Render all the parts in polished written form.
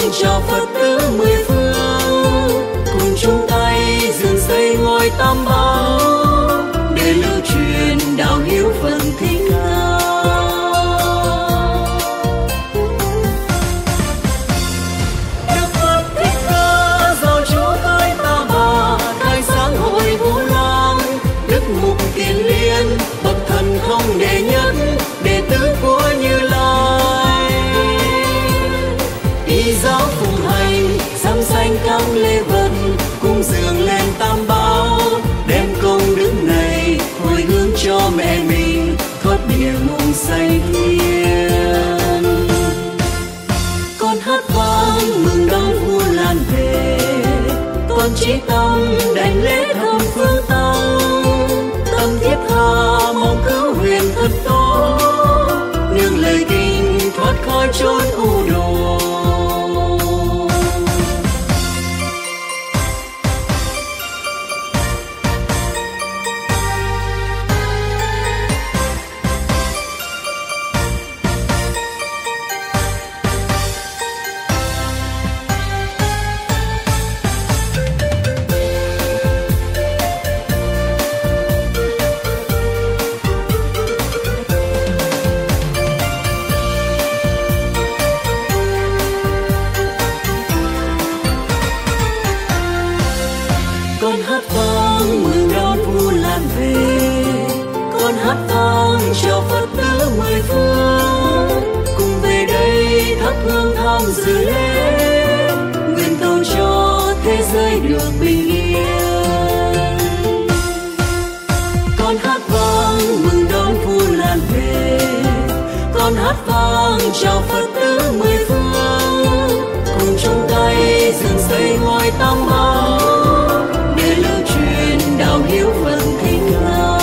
cho Phật tử mười phương, cùng chung tay dựng xây ngôi Tam Bảo để lưu truyền đạo hiếu phần Thích Ca. Đức Phật Thích Ca giàu chúa cõi Ta Bà, khai sáng hội Vũ Lan, Đức Mục Kiền Liên bậc thần không đệ nhất, đệ tử của Như Lai. Y giáo phụng hành dám sanh các lễ vật, cung dường lên Tam Bảo, đem công đức này hồi hướng cho mẹ mình thoát địa ngục sanh thiên. Con hát vang mừng đón Vu Lan về, con chí tâm đảnh lễ thập phương tăng, tâm thiết tha mong cứu huyền thật tốt, nương lời kinh thoát khỏi chốn u đồ. Cho Phật tử mười phương cùng về đây thắp hương tham dự lễ, nguyện cầu cho thế giới được bình yên. Con hát vang mừng đón Vu Lan về, con hát vang cho Phật tử mười phương cùng chung tay dựng xây ngôi Tam Bảo để lưu truyền đạo hiếu phần Thích Ca.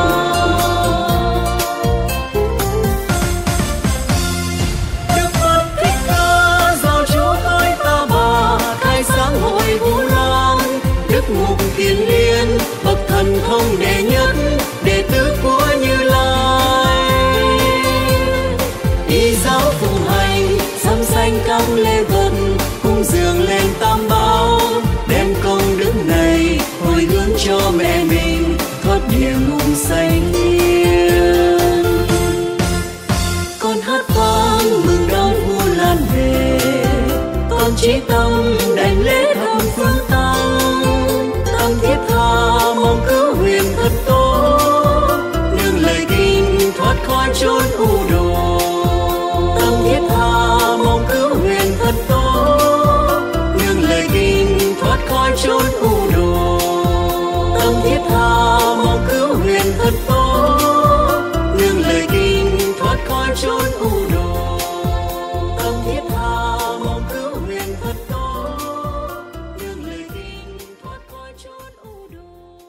Mục Kiền Liên bậc thần không đệ nhất, đệ tử của Như Lai. Y giáo phụng hành dám sanh các lễ vật, cung dường lên Tam Bảo, đem công đức này hồi hướng cho mẹ mình thoát địa ngục sanh thiên. Con hát vang mừng đón Vu Lan về, con chí tâm đảnh lễ thập phương tăng, tâm thiết tha mong cứu huyền thật tốt, nương lời kinh thoát khỏi chốn u đồ. Tâm thiết tha mong cứu huyền thật tốt, nương lời kinh thoát khỏi chốn u đồ. Tâm thiết tha mong cứu huyền thật tốt, nương lời kinh thoát khỏi chốn u đồ. Tâm thiết tha mong cứu huyền thật tốt, nương lời kinh thoát khỏi chốn u đồ.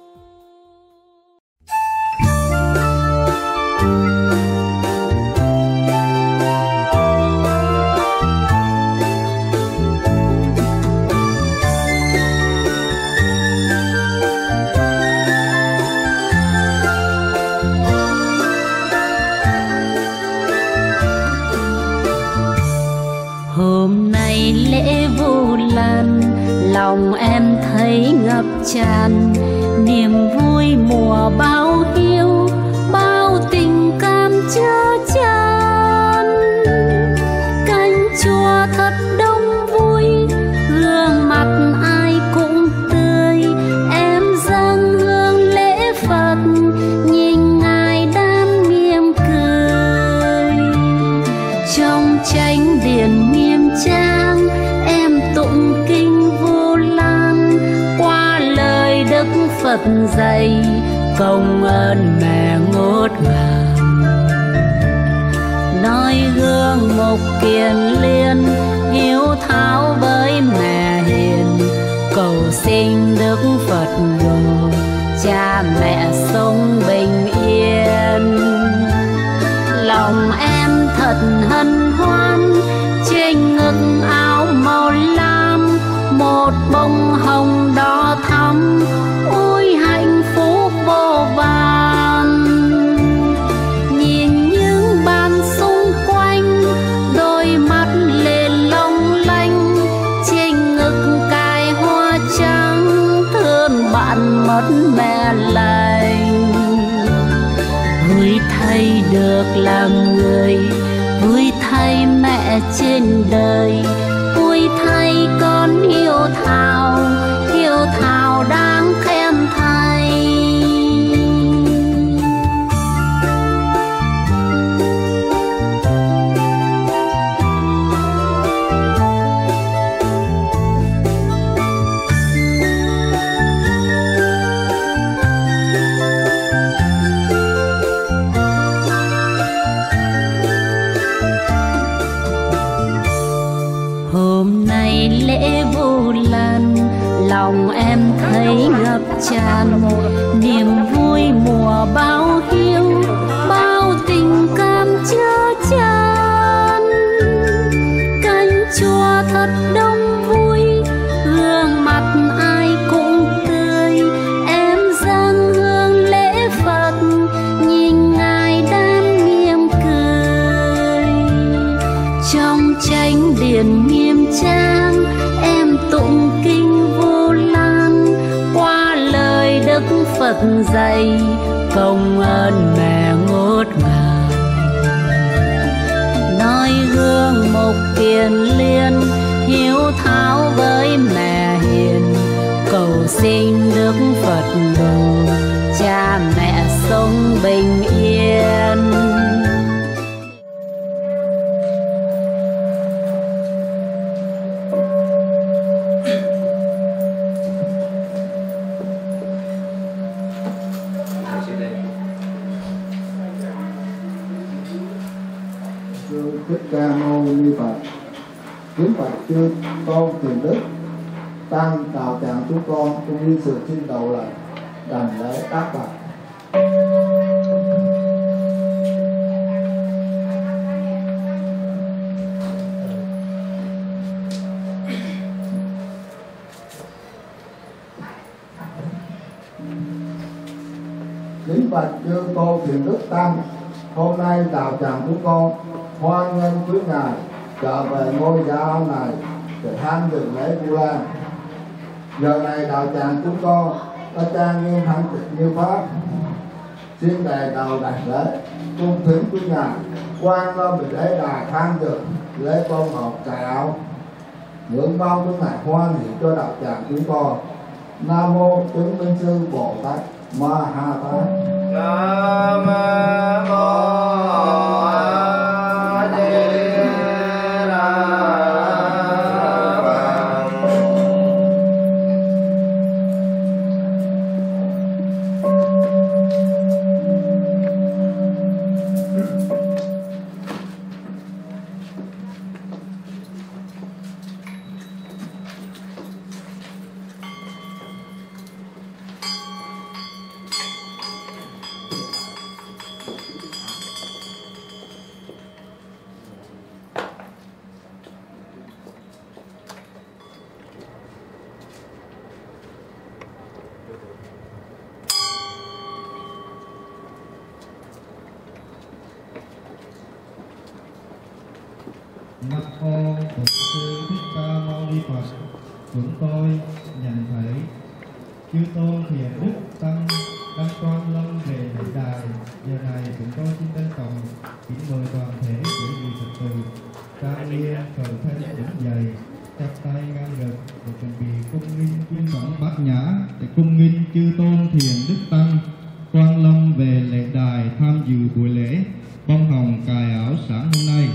Hôm nay lễ Vu Lan, lòng em thấy ngập tràn niềm vui mùa báo hiếu, bao tình cảm chứa chan. Cánh chùa thật đông vui, gương mặt ai cũng tươi, em dâng hương lễ Phật, nhìn ngài đang mỉm cười. Trong chánh điện nghiêm trang, em tụng kinh Vu Lan, qua lời Đức Phật dạy công ơn mẹ ngút ngàn. Noi gương Mục Kiền Liên hiếu thảo với mẹ hiền, cầu xin Đức Phật độ cha mẹ sống bình yên. Lòng em thật hân hoan, trên ngực áo màu lam một bông hồng đỏ thắm, ôi hạnh phúc vô vàn. Nhìn những bàn xung quanh, đôi mắt lên long lanh, con mất mẹ lành. Vui thay được làm người, vui thay mẹ trên đời, vui thay con hiếu thảo đáng khen thay. Hôm nay lễ Vu Lan, lòng em thấy ngập tràn niềm vui mùa báo hiếu, bao tình cảm chứa chan. Canh chùa thật đông vui, gương mặt ai cũng tươi. Em dâng hương lễ Phật, nhìn ngài đang mỉm cười. Trong chánh điện nghiêm trang, em tụng kinh Vu Lan, qua lời Đức Phật dạy công ơn mẹ ngút ngàn. Noi gương Mục Kiền Liên, hiếu thảo với mẹ hiền, cầu xin Đức Phật độ cha mẹ sống bình yên. Thích Ca Mâu Ni Phật. Kính Phật chư tôn thiền đức tăng đạo tràng chúng con cũng như sự xin đầu là đảnh lễ tác Phật. Kính Phật chư tôn thiền đức tăng, hôm nay đạo tràng chúng con hoan nghênh quý ngài trở về ngôi giáo này để tham dự lễ Vu Lan. Giờ này đạo tràng chúng con đã trang nghiêm thanh tịnh như pháp, xin đề đầu đảnh lễ cung thính quý ngài quan lâm về lễ đài tham dự lễ công học cài áo, ngưỡng mong quý ngài hoan hỷ cho đạo tràng chúng con. Nam mô Chứng Minh Sư Bồ Tát Ma Ha Tát. Nam mô Nam mô Bổn Sư Thích Ca Mâu Ni Phật. Chúng tôi nhận thấy chư tôn thiền đức tăng đang quan lâm về lễ đài. Giờ này chúng tôi xin trân trọng kính mời toàn thể quý vị Phật tử trang nghiêm khởi thân đứng dậy, chắp tay ngang ngực để chuẩn bị cung nghinh chuyên phẩm bát nhã để cung nghinh chư tôn thiền đức tăng quan lâm về lễ đài tham dự buổi lễ bông hồng cài áo sáng hôm nay.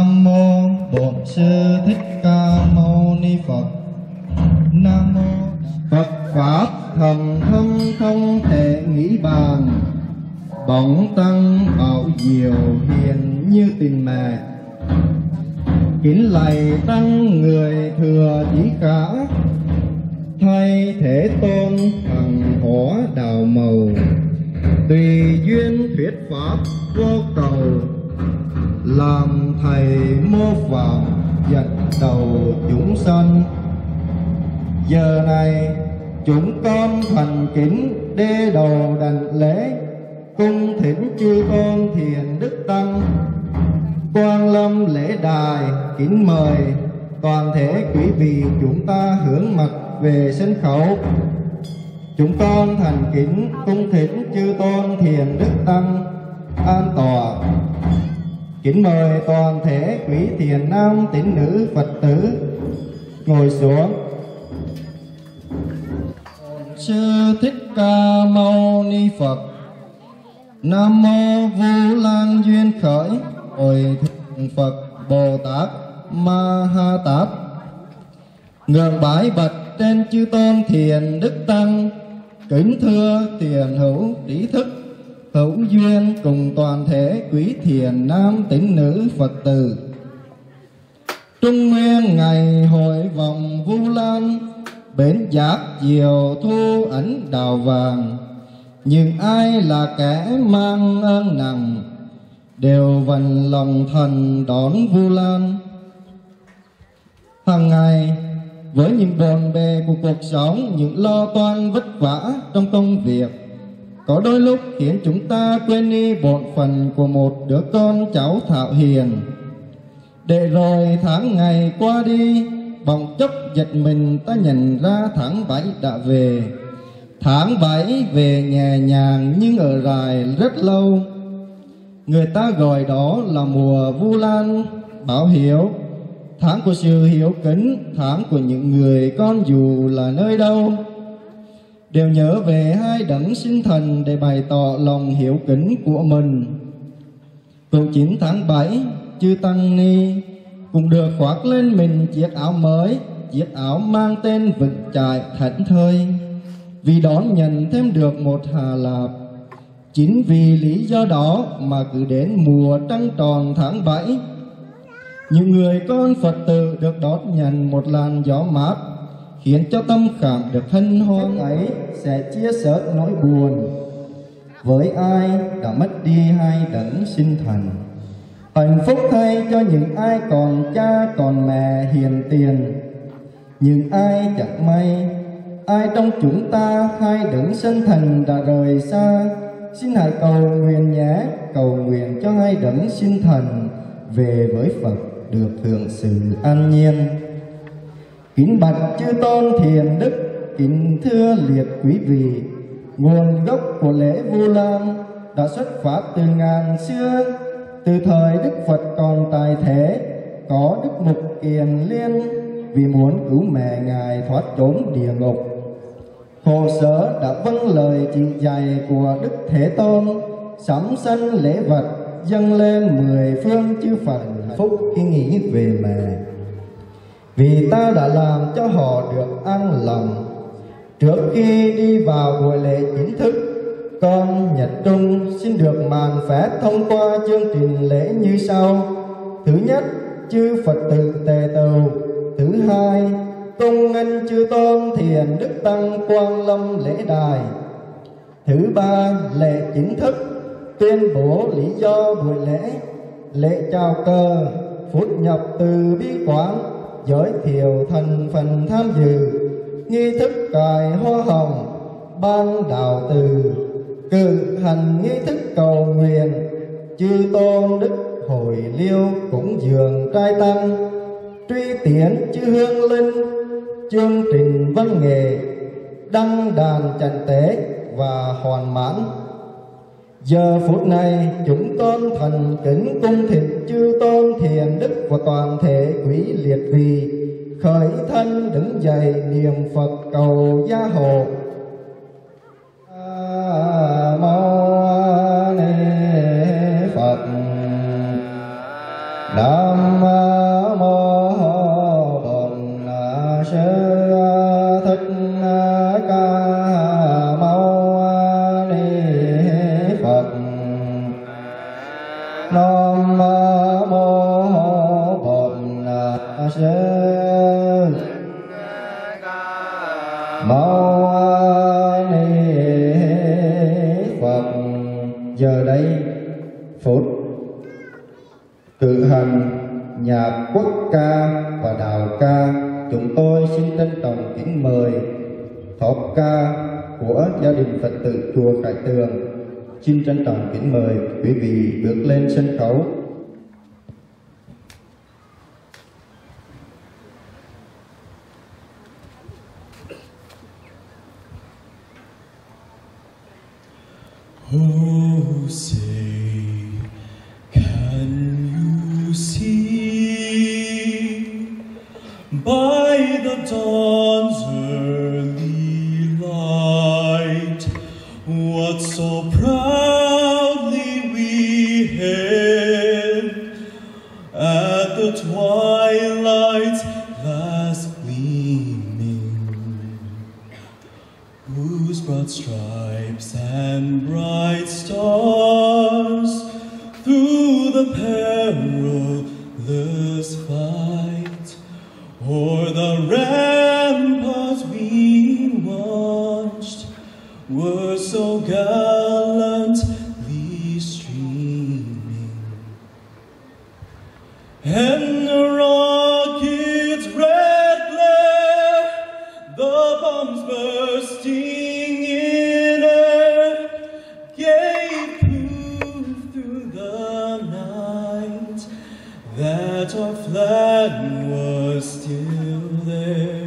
Nam mô Bổn Sư Thích Ca Mâu Ni Phật. Nam mô Phật Pháp thần thâm không thể nghĩ bàn, bổn tăng bảo diệu hiền như tình mẹ. Kính lạy tăng người thừa chí khả, thay Thế Tôn hằng hóa đạo màu. Tùy duyên thuyết pháp vô cầu, làm thầy mô phạm dẫn đầu chúng sanh. Giờ này chúng con thành kính đê đầu đảnh lễ, cung thỉnh chư tôn thiền đức tăng Quang Lâm lễ đài. Kính mời toàn thể quý vị chúng ta hướng mặt về sân khấu. Chúng con thành kính cung thỉnh chư tôn thiền đức tăng an tọa. Kính mời toàn thể quý thiền nam tín nữ Phật tử ngồi xuống. Sư Thích Ca Mâu Ni Phật. Nam mô Vu Lan Duyên Khởi Hội Thượng Phật Bồ Tát Ma Ha Tát. Ngưỡng bái bạch trên chư tôn thiền đức tăng, kính thưa thiền hữu trí thức hữu duyên cùng toàn thể quý thiền nam tín nữ Phật tử. Trung nguyên ngày hội vòng Vu Lan, bến giác diệu thu ấn đào vàng. Nhưng ai là kẻ mang ơn nặng, đều vận lòng thần đón Vu Lan. Hàng ngày với những bộn bề của cuộc sống, những lo toan vất vả trong công việc, có đôi lúc khiến chúng ta quên đi bổn phận của một đứa con cháu thảo hiền. Để rồi tháng ngày qua đi, bỗng chốc giật mình ta nhận ra tháng 7 đã về. Tháng 7 về nhẹ nhàng nhưng ở dài rất lâu. Người ta gọi đó là mùa Vu Lan báo hiếu, tháng của sự hiếu kính, tháng của những người con dù là nơi đâu đều nhớ về hai đấng sinh thần để bày tỏ lòng hiếu kính của mình. Cũng 9 tháng 7, chư tăng ni cũng được khoác lên mình chiếc áo mới, chiếc áo mang tên vững chãi thảnh thơi, vì đón nhận thêm được một Hà Lạp. Chính vì lý do đó mà cứ đến mùa trăng tròn tháng 7, những người con Phật tử được đón nhận một làn gió mát, khiến cho tâm khảm được hân hoan ấy sẽ chia sẻ nỗi buồn với ai đã mất đi hai đấng sinh thành. Hạnh phúc thay cho những ai còn cha còn mẹ hiền tiền. Nhưng ai chẳng may, ai trong chúng ta hai đấng sinh thành đã rời xa, xin hãy cầu nguyện nhé, cầu nguyện cho hai đấng sinh thành về với Phật được hưởng sự an nhiên. Kính bạch chư tôn thiền đức, kính thưa liệt quý vị, nguồn gốc của lễ Vu Lan đã xuất phát từ ngàn xưa, từ thời Đức Phật còn tại thế. Có Đức Mục Kiền Liên vì muốn cứu mẹ Ngài thoát trốn địa ngục, khổ sở đã vâng lời chỉ dạy của Đức Thế Tôn, sắm sanh lễ vật dâng lên 10 phương chư Phật phúc khi nghĩ về mẹ. Vì ta đã làm cho họ được an lòng. Trước khi đi vào buổi lễ chính thức, con Nhật Trung xin được màn phép thông qua chương trình lễ như sau. Thứ nhất, chư Phật tử tề tựu. Thứ hai, cung nghênh chư tôn thiền đức tăng Quang Lâm lễ đài. Thứ ba, lễ chính thức, tuyên bố lý do buổi lễ, lễ chào cờ, phút nhập từ bi quán, giới thiệu thành phần tham dự, nghi thức cài hoa hồng, ban đạo từ, cử hành nghi thức cầu nguyện, chư tôn đức hồi liêu cúng dường trai tăng, truy tiến chư hương linh, chương trình văn nghệ, đăng đàn trận tế và hoàn mãn. Giờ phút này chúng con thành kính cung thỉnh chư tôn thiền đức và toàn thể quý liệt vị khởi thân đứng dậy niệm Phật cầu gia hộ. Mâu Ni Phật. Nam Sư Thích Ca Mâu Ni Phật. Nam mô Bổn Sư Mâu Ni Phật. Giờ đây phút cử hành nhạc quốc ca và đạo ca, chúng tôi xin trân trọng kính mời thóp ca của gia đình Phật tử chùa Khải Tường. Xin trân trọng kính mời quý vị bước lên sân khấu. Oh, say, can you see by the dawn's early light what so proudly we hailed at the twilight's last gleaming, whose broad stripes and bright stars through the perilous fight o'er the ramparts we watched were so gallantly streaming, and the rocket's red glare, the bombs bursting in air, gave proof through the night that our flag was still there.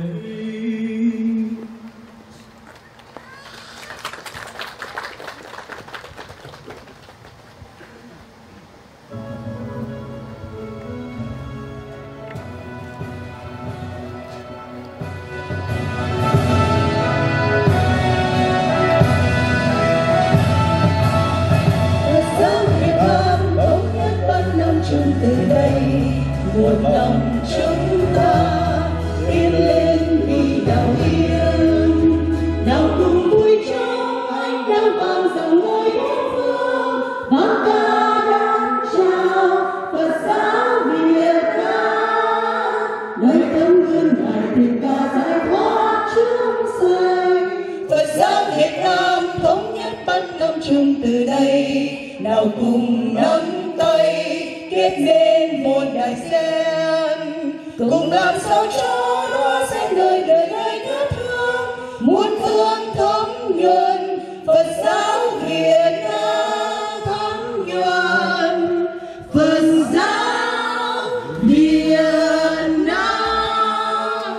Từ đây một lòng chúng ta tiến lên vì đạo yên, nào cùng vui trong anh đang vang dòng ngôi bốn phương, vang ca đón chào Phật giáo Việt Nam, nơi tấm gương ngài tình ca giải thoát chúng sanh. Phật giáo Việt Nam thống nhất bắt năm chung từ đây, nào cùng nắm tay kết nên một đại sen, cùng làm sao cho đóa sen đời đời này nhớ thương, muôn phương thấm nhuần Phật giáo Việt Nam, thấm nhuần Phật giáo Việt Nam.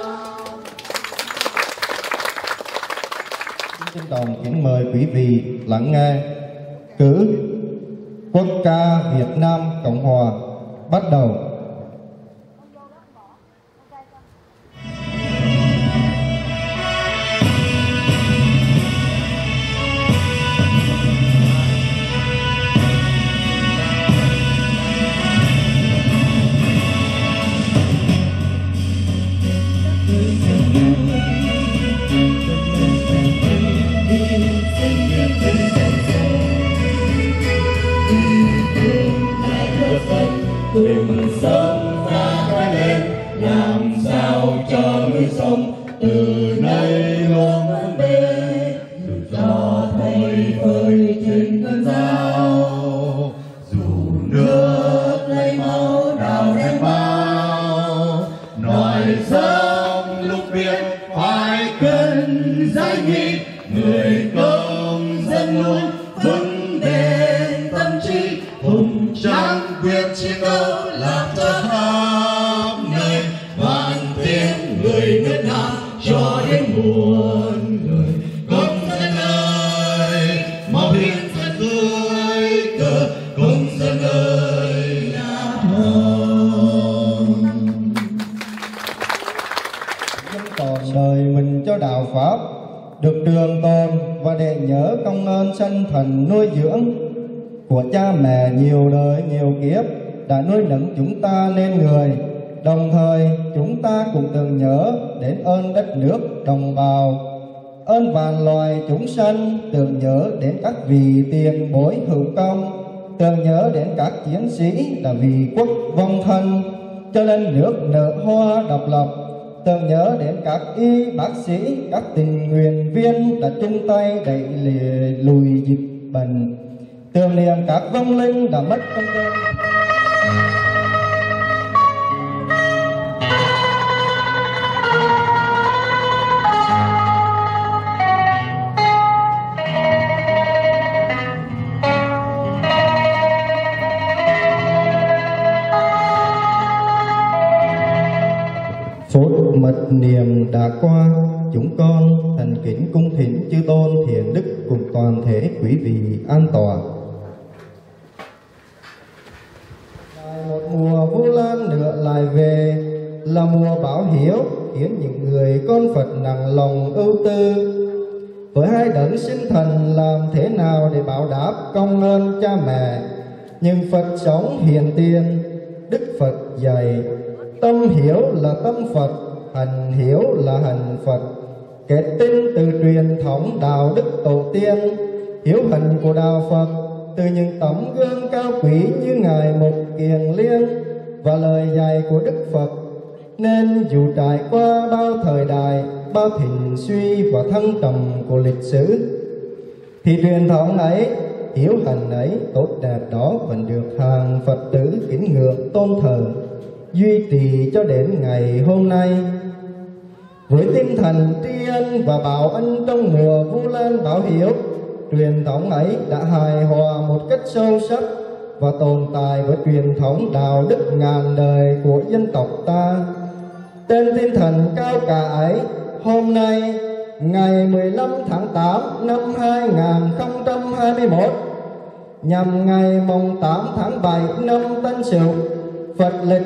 Xin trân trọng kính mời quý vị lắng nghe cử quốc ca Việt Nam Cộng Hòa bắt đầu. Từng sông pha khói lên, làm sao cho núi sông từ nay luôn vững bền, dù cho thầy phơi trên cơn dao, dù nước lấy máu đào rẽ bao, nói sông lúc biết phải cần giải nghị, người công dân luôn vững bền tâm trí, hùng tráng quyết chiến đấu làm cho khắp nơi vang tiếng người Việt Nam cho đến muôn người. Công dân ơi, mau hiến dâng dưới cờ, công dân ơi là thơm. Dân toàn đời mình cho đạo Pháp được trường tồn, và để nhớ công ơn sanh thần nuôi dưỡng của cha mẹ nhiều đời nhiều kiếp đã nuôi nấng chúng ta nên người, Đồng thời chúng ta cùng tưởng nhớ đến ơn đất nước đồng bào, ơn vạn loài chúng sanh, tưởng nhớ đến các vị tiền bối hữu công, tưởng nhớ đến các chiến sĩ đã vì quốc vong thân cho nên nước nở hoa độc lập, tưởng nhớ đến các y bác sĩ, các tình nguyện viên đã chung tay đẩy lùi dịch bệnh, tưởng niệm các vong linh đã mất công ơn. Phút mật niệm đã qua, chúng con thành kính cung thỉnh chư tôn thiện đức cùng toàn thể quý vị an tọa. Một mùa Vu Lan nữa lại về, là mùa báo hiếu khiến những người con Phật nặng lòng ưu tư. Với hai đấng sinh thần làm thế nào để báo đáp công ơn cha mẹ? Nhưng Phật sống hiền tiền, Đức Phật dạy tâm hiếu là tâm Phật, hành hiếu là hành Phật. Kết tinh từ truyền thống đạo đức tổ tiên, hiếu hành của đạo Phật từ những tấm gương cao quý như Ngài Mục Kiền Liên và lời dạy của Đức Phật, nên dù trải qua bao thời đại, bao thịnh suy và thăng trầm của lịch sử, thì truyền thống ấy, hiếu hành ấy, tốt đẹp đó vẫn được hàng Phật tử kính ngưỡng tôn thờ, duy trì cho đến ngày hôm nay. Với tinh thần tri ân và báo ân trong mùa Vu Lan báo hiếu, truyền thống ấy đã hài hòa một cách sâu sắc và tồn tại với truyền thống đạo đức ngàn đời của dân tộc ta. Trên tinh thần cao cả ấy, hôm nay ngày 15 tháng 8 năm 2021, nhằm ngày mùng 8 tháng 7 năm Tân Sửu, Phật lịch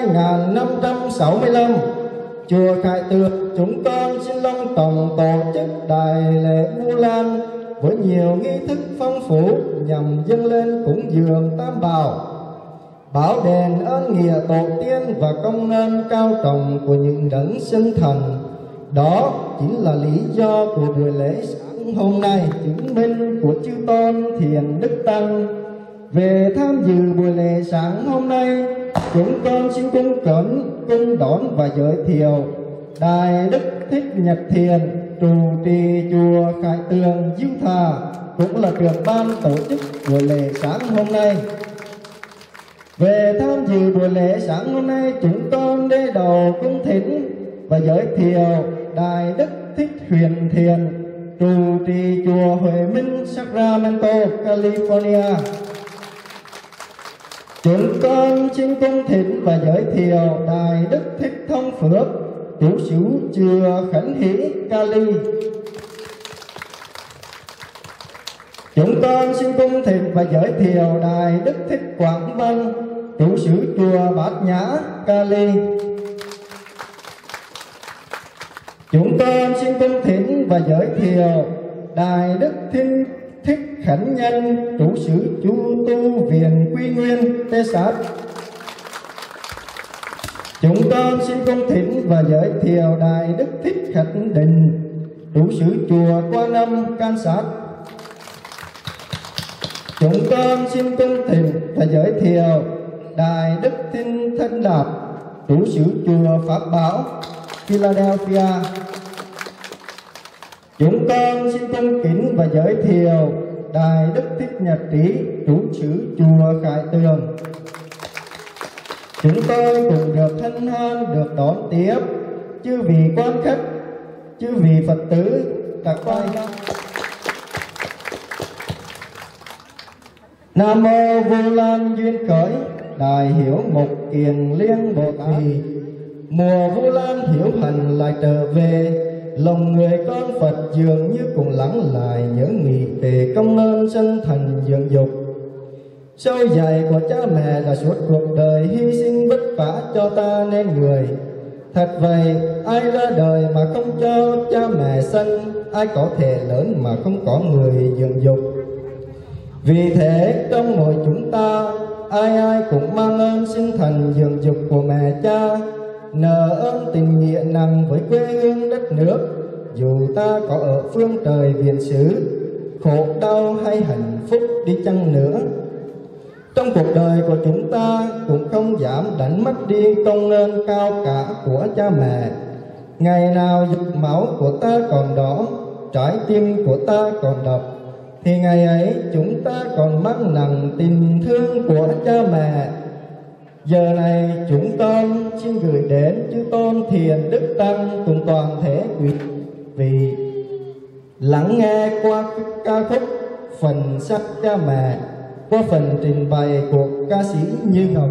2565, chùa Khải Tường chúng con xin long trọng tổ chức đại lễ Vu Lan với nhiều nghi thức phong phú nhằm dâng lên cúng dường Tam Bảo, báo đền ơn nghĩa tổ tiên và công ơn cao trọng của những đấng sinh thần. Đó chính là lý do của buổi lễ sáng hôm nay, chứng minh của chư tôn thiền đức tăng. Về tham dự buổi lễ sáng hôm nay, chúng con xin cung đón và giới thiệu Đại Đức Thích Nhật Thiền, trụ trì chùa Khải Tường Diêu Thà, cũng là trưởng ban tổ chức buổi lễ sáng hôm nay. Về tham dự buổi lễ sáng hôm nay, chúng con đế đầu cung thỉnh và giới thiệu Đại Đức Thích Huyền Thiền, trụ trì chùa Huệ Minh, Sacramento, California. Chúng con xin cung thỉnh và giới thiệu Đại Đức Thích Thông Phước, trụ xứ chùa Khánh Hỷ, Cali. Chúng con xin cung thỉnh và giới thiệu Đại Đức Thích Quảng Văn, trụ xứ chùa Bát Nhã, Cali. Chúng con xin cung thỉnh và giới thiệu Đại Đức Thích Khánh Nhân, trụ xứ Chu Tu Viện Quy Nguyên, Texas. Chúng con xin cung thỉnh và giới thiệu Đại Đức Thích Khánh Định, trụ xứ chùa Quan Âm, Kansas. Chúng con xin cung thỉnh và giới thiệu Đại Đức Thích Thanh Đạt, trụ xứ chùa Pháp Bảo, Philadelphia. Chúng con xin cung kính và giới thiệu Đại Đức Thích Nhật Trí, trụ xứ chùa Khải Tường. Chúng tôi cũng được hân hoan được đón tiếp chư vị quan khách, chư vị Phật tử các quan. Nam mô Vu Lan duyên khởi, Đại Hiếu Mục Kiền Liên Bồ Tát. Mùa Vu Lan hiếu hành lại trở về, lòng người con Phật dường như cũng lắng lại nhớ nghĩ về công ơn sinh thành dưỡng dục. Sâu dày của cha mẹ đã suốt cuộc đời hy sinh vất vả cho ta nên người. Thật vậy, ai ra đời mà không cho cha mẹ sinh, ai có thể lớn mà không có người dưỡng dục. Vì thế trong mỗi chúng ta ai ai cũng mang ơn sinh thần dưỡng dục của mẹ cha, nợ ơn tình nghĩa nặng với quê hương đất nước. Dù ta có ở phương trời viễn xứ, khổ đau hay hạnh phúc đi chăng nữa, trong cuộc đời của chúng ta cũng không dám đánh mất đi công ơn cao cả của cha mẹ. Ngày nào giọt máu của ta còn đỏ, trái tim của ta còn đập, thì ngày ấy chúng ta còn mang nặng tình thương của cha mẹ. Giờ này chúng con xin gửi đến chư tôn Thiền Đức Tăng cùng toàn thể quý vị lắng nghe qua ca khúc Phần Sắc Cha Mẹ qua phần trình bày của ca sĩ Như Ngọc.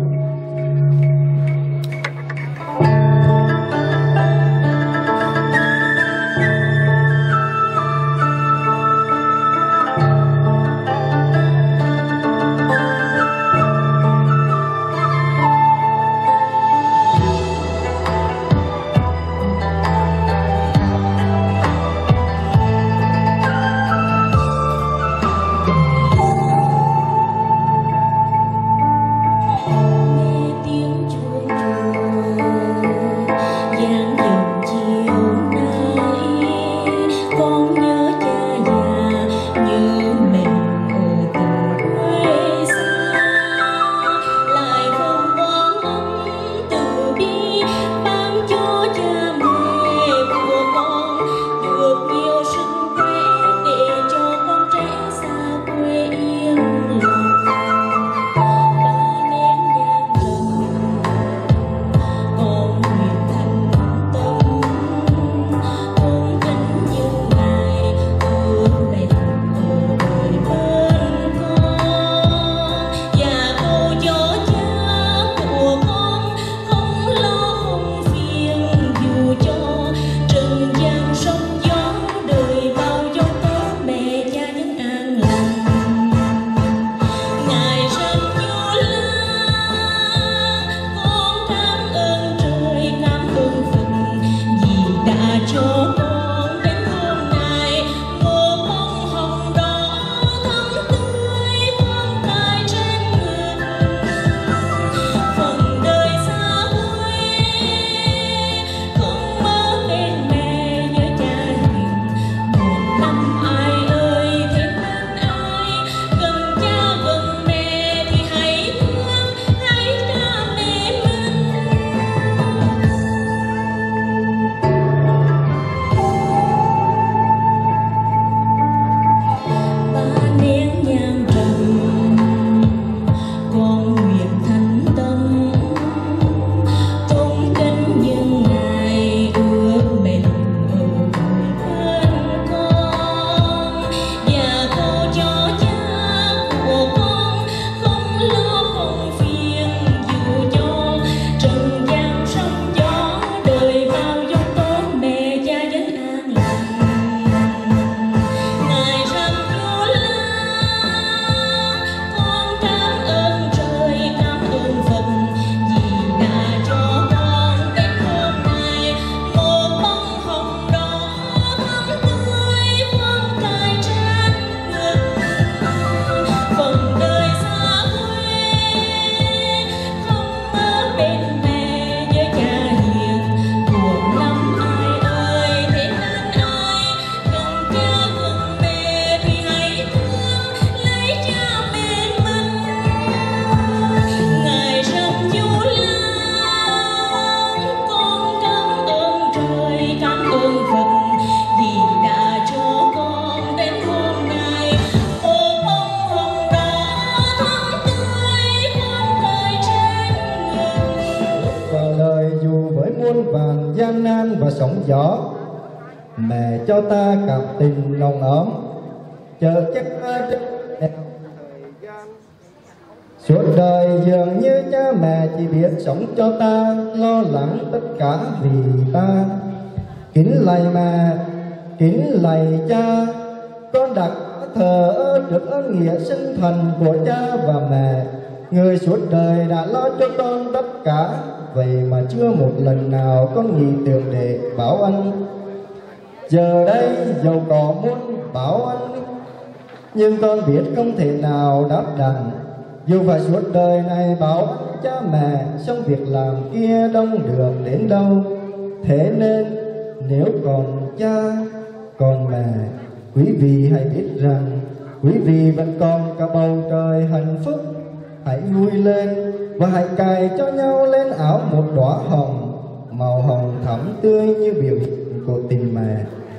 Gian nan và sóng gió, mẹ cho ta cảm tình lòng ấm, chờ chắc ai suốt đời dường như cha mẹ chỉ biết sống cho ta, lo lắng tất cả vì ta. Kính lạy mẹ, kính lạy cha, con đặt thờ trước ơn nghĩa sinh thần của cha và mẹ, người suốt đời đã lo cho con tất cả. Vậy mà chưa một lần nào con nghĩ tưởng để báo ân. Giờ đây dầu có muốn báo ân, nhưng con biết không thể nào đáp đặng, Dù phải suốt đời này bảo anh cha mẹ, xong việc làm kia đông được đến đâu. Thế nên nếu còn cha, còn mẹ, quý vị hãy biết rằng quý vị vẫn còn cả bầu trời hạnh phúc. Hãy vui lên và hãy cài cho nhau lên áo một đóa hồng, màu hồng thắm tươi như biểu hiện của tình mẹ.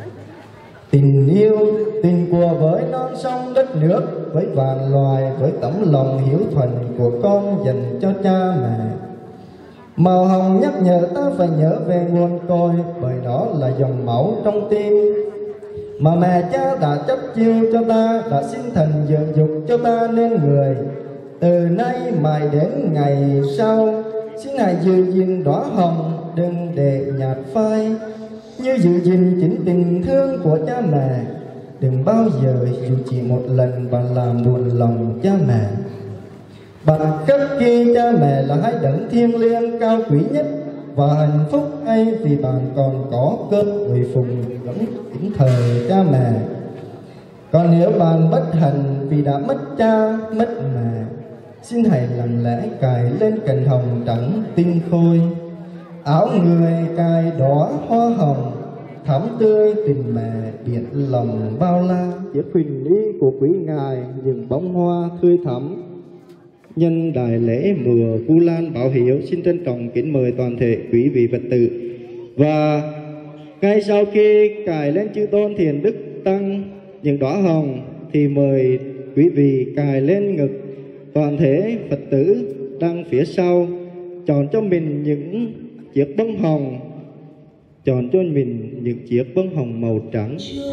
Tình yêu, tình của với non sông đất nước, với vạn loài, với tấm lòng hiếu thuận của con dành cho cha mẹ. Màu hồng nhắc nhở ta phải nhớ về nguồn cội, bởi đó là dòng máu trong tim mà mẹ cha đã chấp chiêu cho ta, đã sinh thành dưỡng dục cho ta nên người. Từ nay mãi đến ngày sau, xin hãy giữ gìn đóa hồng, đừng để nhạt phai, như giữ gìn chính tình thương của cha mẹ. Đừng bao giờ dù chỉ một lần bạn làm buồn lòng cha mẹ. Bạn cất ghi cha mẹ là hai đấng thiêng liêng cao quý nhất, và hạnh phúc ấy vì bạn còn có cơ hội phụng vẫn kính thờ cha mẹ. Còn nếu bạn bất hạnh vì đã mất cha, mất mẹ, xin hãy lặng lẽ cài lên cành hồng trắng tinh khôi, áo người cài đóa hoa hồng thắm tươi tình mẹ biển lòng bao la. Chiếc huỳnh ly của quý ngài những bông hoa tươi thắm. Nhân đại lễ mùa Vu Lan Bảo Hiếu, xin trân trọng kính mời toàn thể quý vị Phật tử. Và ngay sau khi cài lên chư tôn Thiền Đức Tăng những đóa hồng thì mời quý vị cài lên ngực toàn thể Phật tử đang phía sau, chọn cho mình những chiếc bông hồng, chọn cho mình những chiếc bông hồng màu trắng. Cho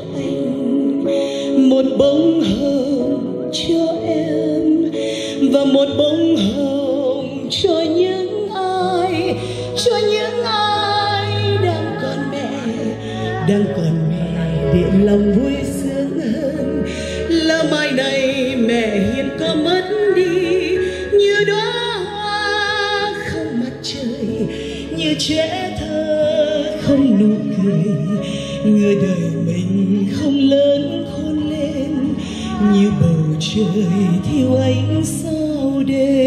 anh một bông hồng cho em, và một bông hồng cho những ai đang còn mẹ để lòng vui sướng hơn. Là mai này mẹ hiền có mất đi, như đóa hoa không mặt trời, như trẻ thơ không nụ cười, người đời mình không lớn khôn lên, như bầu trời thiếu ánh sao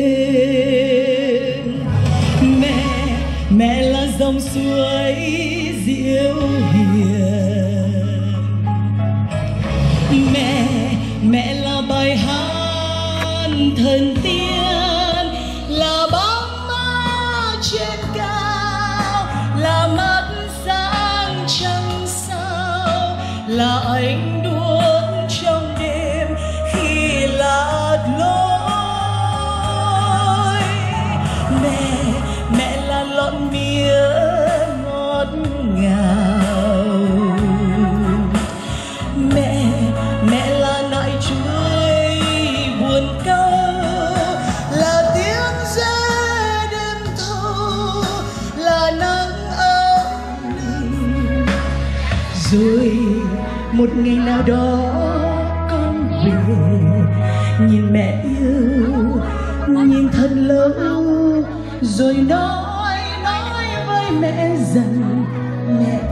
đêm. Mẹ là dòng suối diệu hiền, mẹ là bài hát thần tiên, là bóng mơ trên cao, là mắt sáng trăng sao, là ánh đuốc trong đêm khi lạc lối. Mẹ là lon mía ngọt ngào, mẹ là nại chuối buồn câu, là tiếng rê đêm thâu, là nắng ấm. Rồi một ngày nào đó con về, nhìn mẹ yêu, nhìn thật lâu, rồi nói với mẹ rằng mẹ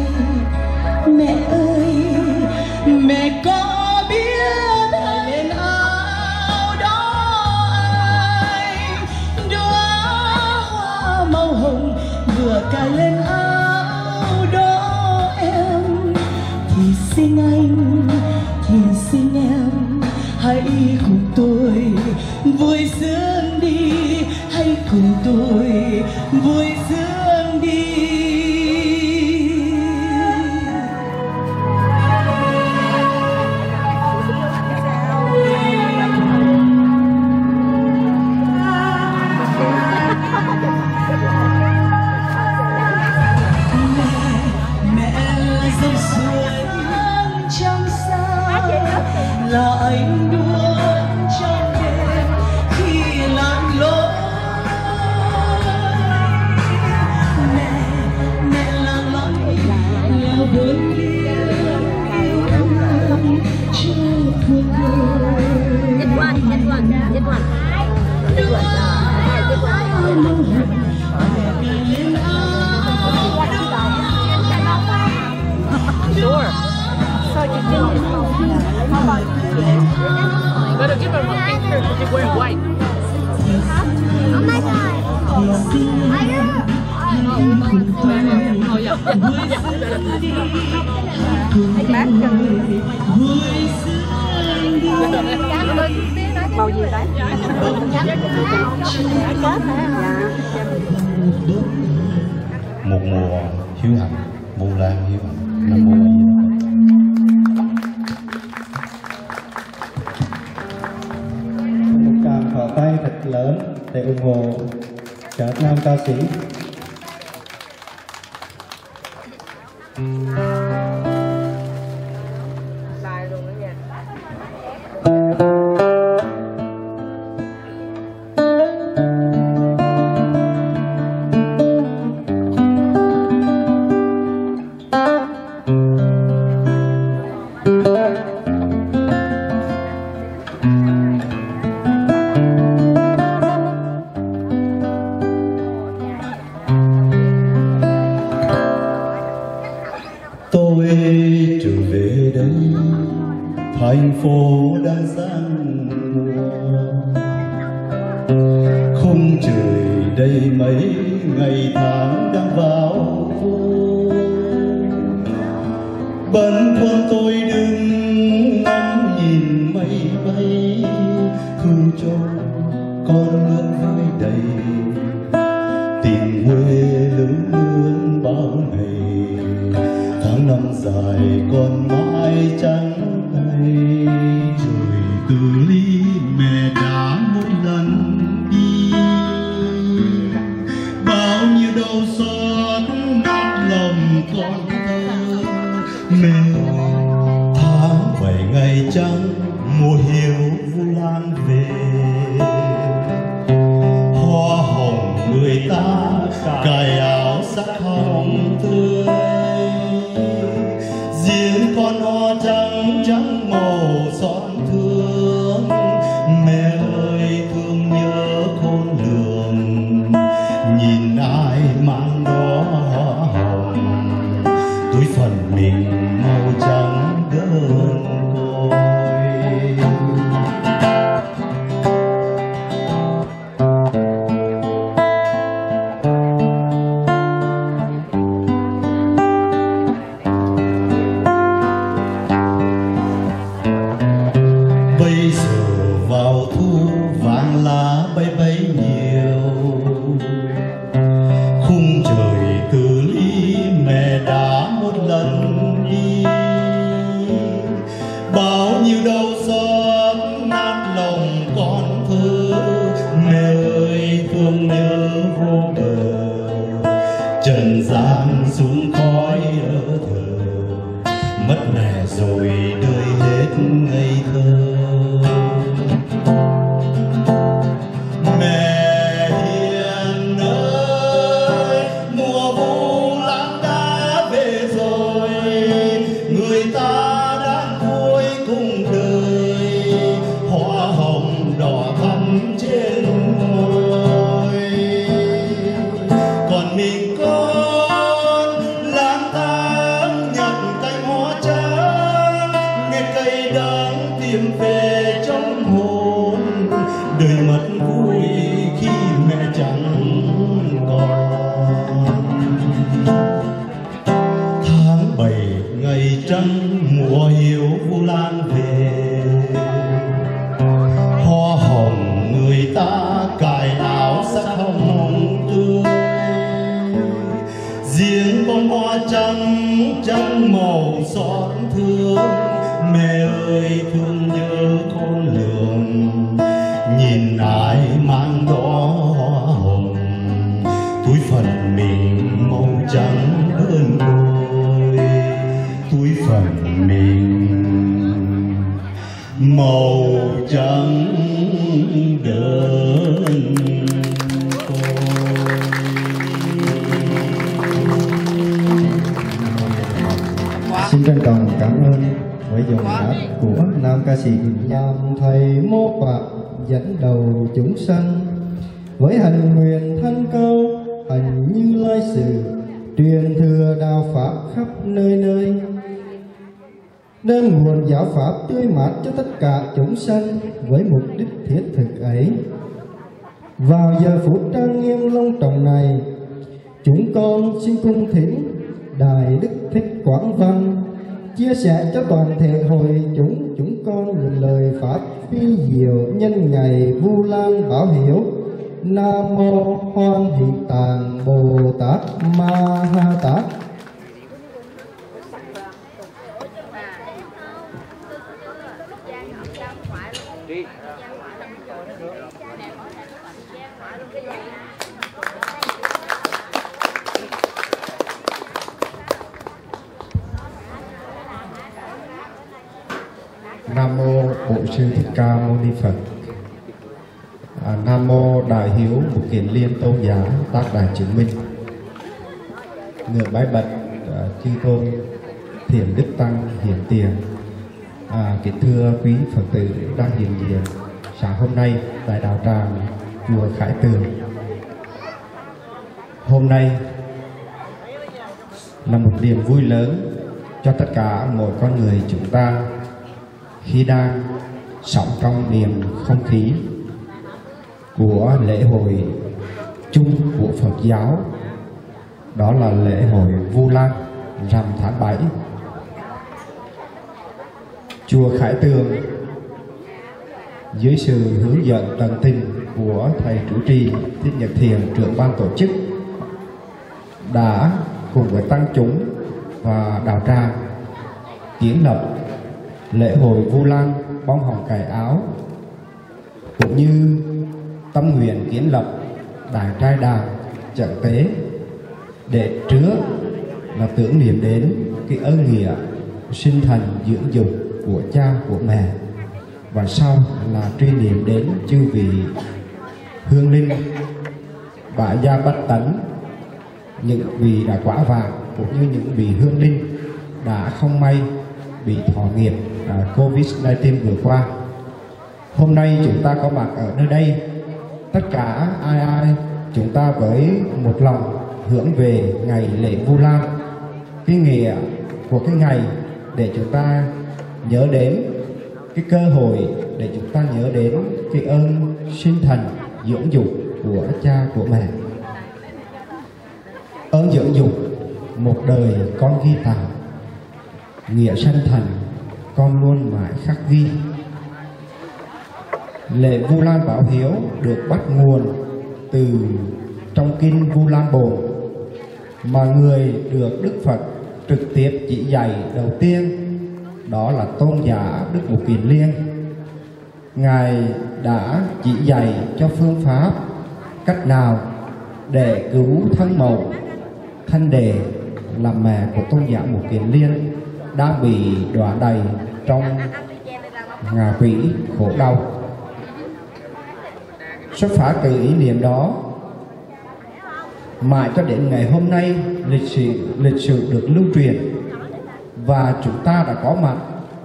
ơi, mẹ có biết lên áo đó anh, đóa hoa màu hồng vừa cài lên áo đó em, thì xin anh, thì xin em, hãy cùng tôi vui sướng đi, hãy cùng tôi vui sướng đi. Mẹ là dòng suối trong sao, là ánh đuốc trong đêm khi lạc lối. Màu gì đấy? Một mùa hiếu hạnh, Vu Lan hiếu hạnh, Nam Mô A Di Đà Phật. Một tràng pháo tay thật lớn để ủng hộ các nam ca sĩ. Tôi trở về đây, thành phố đang sang mùa, khung trời đây mấy ngày tháng đang vào vô. Bần khoăn tôi đứng ngắm nhìn mây bay, thương cho con nước với đầy tình quê lớn lướn bao ngày. Tháng năm dài còn mãi trắng tay, rồi từ ly mẹ đã một lần đi. Bao nhiêu đau xót nát lòng con thơ, mẹ tháng 7 ngày trắng mùa hiếu Vu Lan về. Hoa hồng người ta cài áo sắc hồng tươi, riêng con hoa trắng trắng màu xót thương. Mẹ ơi thương nhớ khôn lường, nhìn ai mang đó hoa hồng, túi phần mình màu trắng đơn côi. Bây giờ vào thu vàng lá bay bay nhiều, khung trời từ ly mẹ đã một lần đi. Bao nhiêu đau xót nát lòng con thơ, mẹ ơi thương nhớ vô bờ. Trần gian xuống khói ở thờ, mất mẹ rồi đời hết ngây thơ. Mẹ hiền ơi, mùa Vu Lan đã về rồi, người ta đã cuối cùng đời. Hoa hồng đỏ thắm trên môi, còn mình con lang thang nhặt cành hoa trắng, nghe cây đắng tìm về trong hồn. Đời mất vui khi mẹ chẳng còn. Tháng 7 ngày trăng mùa hiếu Vu Lan về, hoa hồng người ta cài áo sắc hồng tươi, riêng bông hoa trắng trắng màu xót thương. Mẹ ơi thương nhớ khôn lường, nhìn ai mang đó hoa hồng, túi phần mình màu trắng đơn côi. Túi phần mình màu trắng đơn côi. Xin trân trọng cảm ơn với dòng hát của nam ca sĩ Làm Thầy Mô Phạm dẫn đầu chúng sanh, với hành nguyện thanh cao hành Như Lai sự, truyền thừa đạo pháp khắp nơi nơi, đem nguồn giáo pháp tươi mát cho tất cả chúng sanh với mục đích thiết thực ấy. Vào giờ phút trang nghiêm long trọng này, chúng con xin cung thỉnh Đại Đức Thích Quảng Văn chia sẻ cho toàn thể hội chúng con những lời pháp phi diệu nhân ngày Vu Lan Bảo Hiếu. Nam mô Hoan Hỷ Tạng Bồ Tát Ma Ha Tát. Nam mô Bổn Sư Thích Ca Mâu Ni Phật. Nam mô Đại Hiếu Một Kiền Liên Tôn Giả Tác Đài Chứng Minh. Ngưỡng bái bạch chư tôn Thiền Đức Tăng hiện tiền. Kính thưa quý Phật tử đang hiện diện sáng hôm nay tại đạo tràng chùa Khải Tường. Hôm nay là một niềm vui lớn cho tất cả mỗi con người chúng ta khi đang sống trong niềm không khí của lễ hội chung của Phật giáo, đó là lễ hội Vu Lan rằm tháng 7. Chùa Khải Tường dưới sự hướng dẫn tận tình của thầy trụ trì Thích Nhật Thiền, trưởng ban tổ chức, đã cùng với tăng chúng và đạo tràng kiến lập lễ hội Vu Lan bông hồng cài áo, cũng như tâm nguyện kiến lập đại trai đàn trận tế, để trước là tưởng niệm đến cái ơn nghĩa sinh thành dưỡng dục của cha của mẹ, và sau là truy niệm đến chư vị hương linh bả gia bách tánh, những vị đã quả vàng, cũng như những vị hương linh đã không may bị thọ nghiệp Covid-19 vừa qua. Hôm nay chúng ta có mặt ở nơi đây, tất cả ai chúng ta với một lòng hướng về ngày lễ Vu Lan, cái nghĩa của cái ngày để chúng ta nhớ đến cái cơ hội, để chúng ta nhớ đến cái ơn sinh thành dưỡng dục của cha của mẹ. Ơn dưỡng dục một đời con ghi tạo, nghĩa sanh thành con luôn mãi khắc ghi. Lễ Vu Lan Bảo Hiếu được bắt nguồn từ trong kinh Vu Lan Bồn, mà người được Đức Phật trực tiếp chỉ dạy đầu tiên đó là tôn giả Đức Một Kiền Liên. Ngài đã chỉ dạy cho phương pháp cách nào để cứu thân mẫu thân đề là mẹ của tôn giả Một Kiền Liên đã bị đọa đầy trong ngạ quỷ khổ đau. Xuất phát từ ý niệm đó, mãi cho đến ngày hôm nay lịch sử được lưu truyền, và chúng ta đã có mặt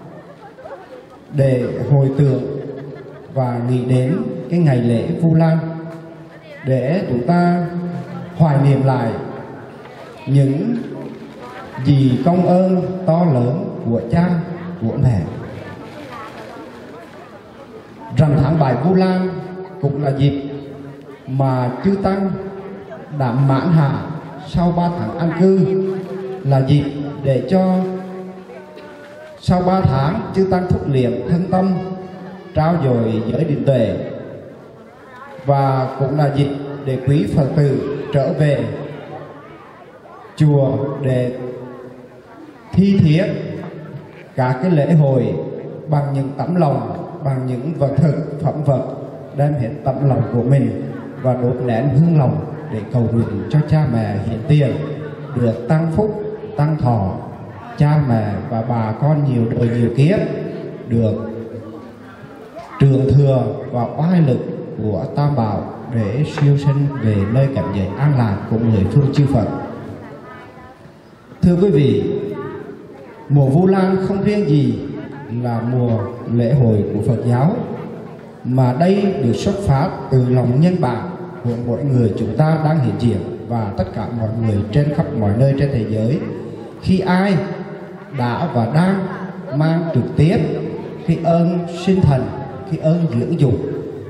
để hồi tưởng và nghĩ đến cái ngày lễ Vu Lan, để chúng ta hoài niệm lại những gì công ơn to lớn của cha của mẹ. Rằm tháng 7 Vu Lan cũng là dịp mà chư tăng đã mãn hạ sau 3 tháng an cư, là dịp để cho sau 3 tháng chư tăng thúc liệm thân tâm, trao dồi giới định tuệ, và cũng là dịp để quý Phật tử trở về chùa để thi thiết các cái lễ hội bằng những tấm lòng, bằng những vật thực phẩm vật, đem hết tấm lòng của mình và đốt nén hương lòng để cầu nguyện cho cha mẹ hiện tiền được tăng phúc tăng thọ, cha mẹ và bà con nhiều đời nhiều kiếp được trường thừa và oai lực của Tam Bảo để siêu sinh về nơi cảnh giới an lạc của mười phương chư Phật. Thưa quý vị, mùa Vu Lan không riêng gì là mùa lễ hội của Phật giáo, mà đây được xuất phát từ lòng nhân bản của mỗi người chúng ta đang hiện diện, và tất cả mọi người trên khắp mọi nơi trên thế giới, khi ai đã và đang mang trực tiếp cái ơn sinh thành, cái ơn dưỡng dục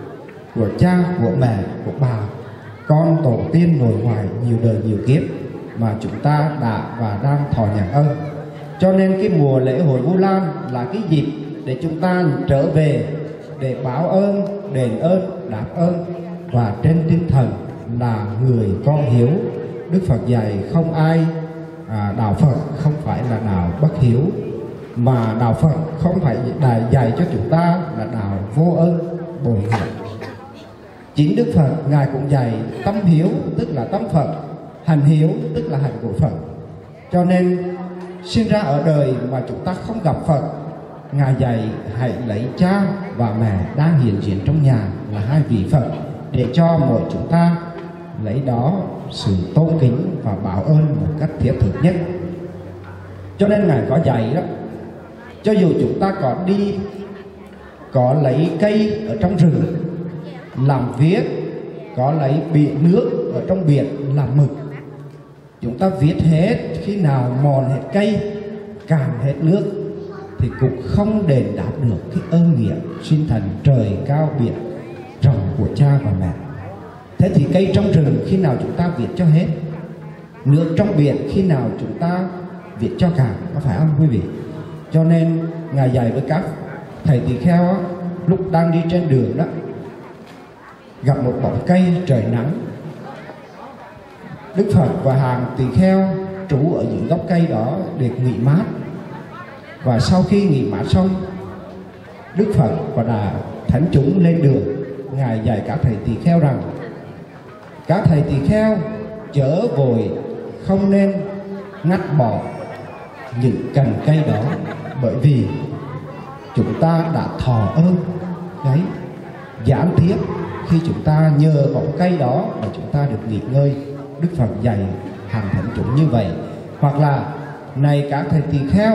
của cha, của mẹ, của bà con tổ tiên nội ngoại nhiều đời nhiều kiếp, mà chúng ta đã và đang thọ nhận ơn. Cho nên cái mùa lễ hội Vu Lan là cái dịp để chúng ta trở về để báo ơn, đền ơn, đáp ơn, và trên tinh thần là người con hiếu. Đức Phật dạy không ai đạo Phật không phải là đạo bất hiếu, mà đạo Phật không phải dạy cho chúng ta là đạo vô ơn bội hiểm. Chính Đức Phật Ngài cũng dạy tâm hiếu tức là tâm Phật, hành hiếu tức là hành của Phật. Cho nên sinh ra ở đời mà chúng ta không gặp Phật, Ngài dạy hãy lấy cha và mẹ đang hiện diện trong nhà là hai vị Phật, để cho mỗi chúng ta lấy đó sự tôn kính và báo ơn một cách thiết thực nhất. Cho nên Ngài có dạy đó, cho dù chúng ta có lấy cây ở trong rừng làm viết, có lấy biển nước ở trong biển làm mực, chúng ta viết hết, khi nào mòn hết cây, cạn hết nước thì cũng không đền đáp được cái ơn nghĩa sinh thành trời cao biển rộng của cha và mẹ. Thế thì cây trong rừng khi nào chúng ta viết cho hết, nước trong biển khi nào chúng ta viết cho cạn, có phải không quý vị? Cho nên Ngài dạy với các thầy tỳ kheo á, lúc đang đi trên đường đó, gặp một bóng cây trời nắng, Đức Phật và hàng tỳ kheo trú ở những gốc cây đó để nghỉ mát. Và sau khi nghỉ mát xong, Đức Phật và thánh chúng lên đường. Ngài dạy các thầy tỳ kheo rằng các thầy tỳ kheo chớ vội, không nên ngắt bỏ những cành cây đó, bởi vì chúng ta đã thọ ơn đấy, gián tiếp khi chúng ta nhờ bóng cây đó mà chúng ta được nghỉ ngơi. Đức Phật dạy hàng thánh chúng như vậy. Hoặc là này các thầy tỳ kheo,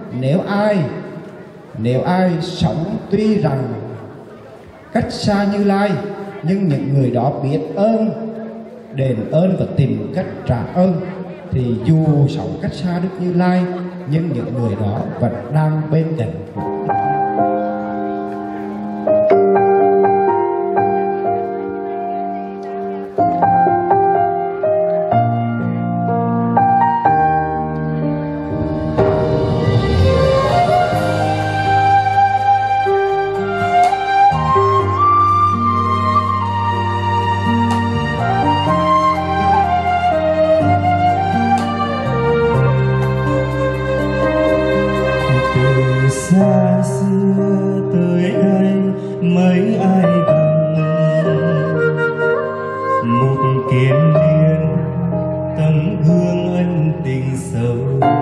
nếu ai sống tuy rằng cách xa Như Lai, nhưng những người đó biết ơn, đền ơn và tìm cách trả ơn, thì dù sống cách xa Đức Như Lai, nhưng những người đó vẫn đang bên cạnh. Xa xưa tới đây mấy ai bằng một kiếp liên tấm gương ân tình sâu,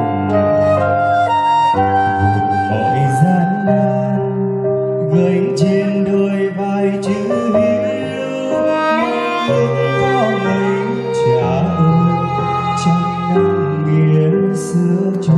mọi gian nan gánh trên đôi vai chữ hiếu, có mấy trả ơn trăm năm nghĩa xưa cho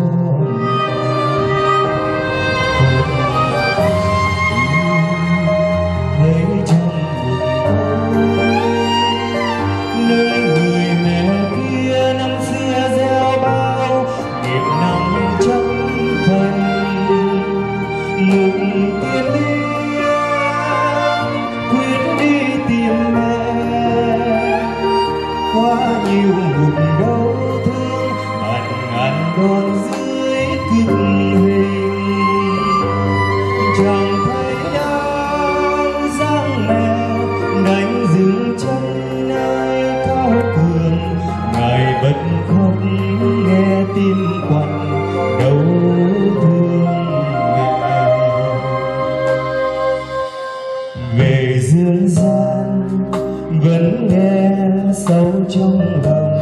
đòn dưới cực hình, chẳng thấy đau dáng mèo đánh dừng chân nơi cao cường. Ngài bật khóc nghe tim quặn đau thương về dương gian, vẫn nghe sâu trong lòng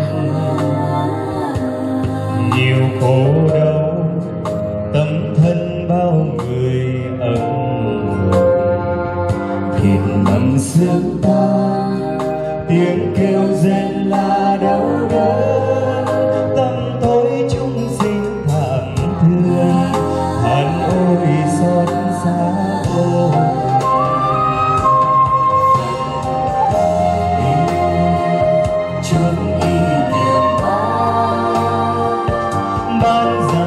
nhiều khổ đau, tâm thân bao người ấm thịt nằm xương tan, tiếng kêu rên là đau đớn, tâm tối chúng sinh thảm thương, than ôi xót xa vô chúng y niệm ban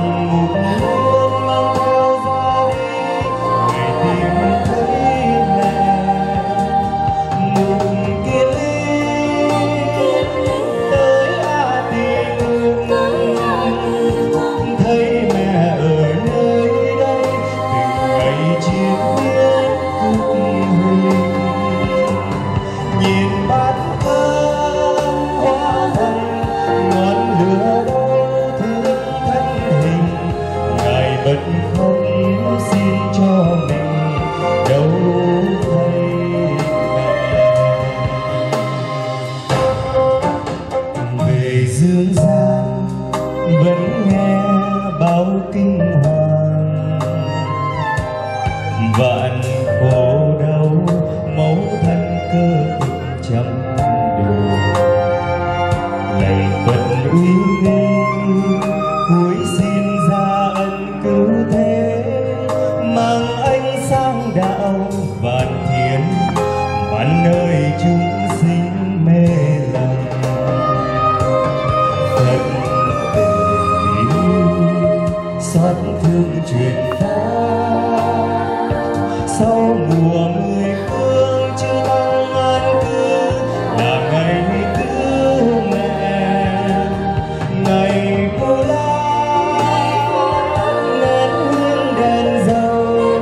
mình, cuối xin ra ân cứu thế, mang ánh sáng đạo vạn thiên, vạn nơi chúng sinh mê lầm. Phật xót thương truyền pháp, sau mùa mười phương chư tăng an cư, là ngày cứu mẹ, ngày Vu Lan nén hương đèn dầu,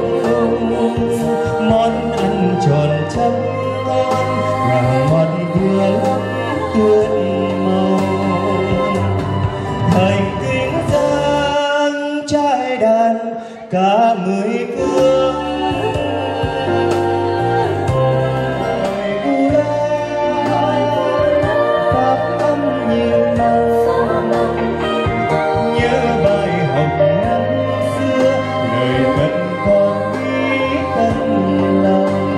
món ăn tròn trăm ngon, gà ngọt vừa lắm tuyết màu. Thành kính dâng trai đàn cả mười phương, Vu Lan pháp âm nhiều màu, nhớ bài học năm xưa, lời vẫn còn ghi tâm lòng.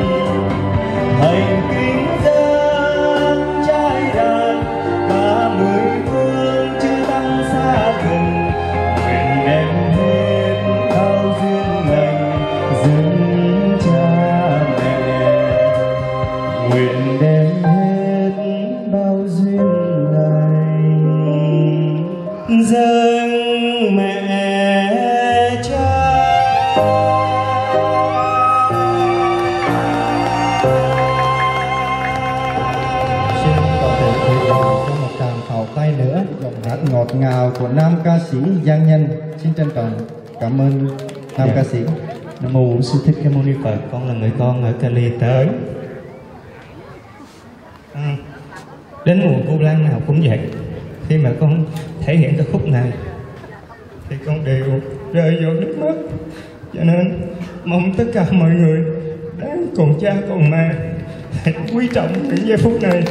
Thành kính dâng trai đàn cả mười phương, chư tăng xa gần, nguyện đem hết bao duyên lành dâng cha mẹ, nguyện đem hết bao duyên lành dâng mẹ cha. Xin có thể khởi động cho một tràng pháo tay nữa, giọng hát ngọt ngào của nam ca sĩ Giang Nhân. Xin trân trọng cảm ơn nam ca sĩ. Nam mô Sư Thích Ca Mâu Ni Phật. Con là người con ở Cali tới. Đến mùa Vu Lan nào cũng vậy, khi mà con thể hiện cái khúc này thì con đều rơi vô nước mắt. Cho nên mong tất cả mọi người đáng cùng cha cùng mẹ hãy quý trọng những giây phút này.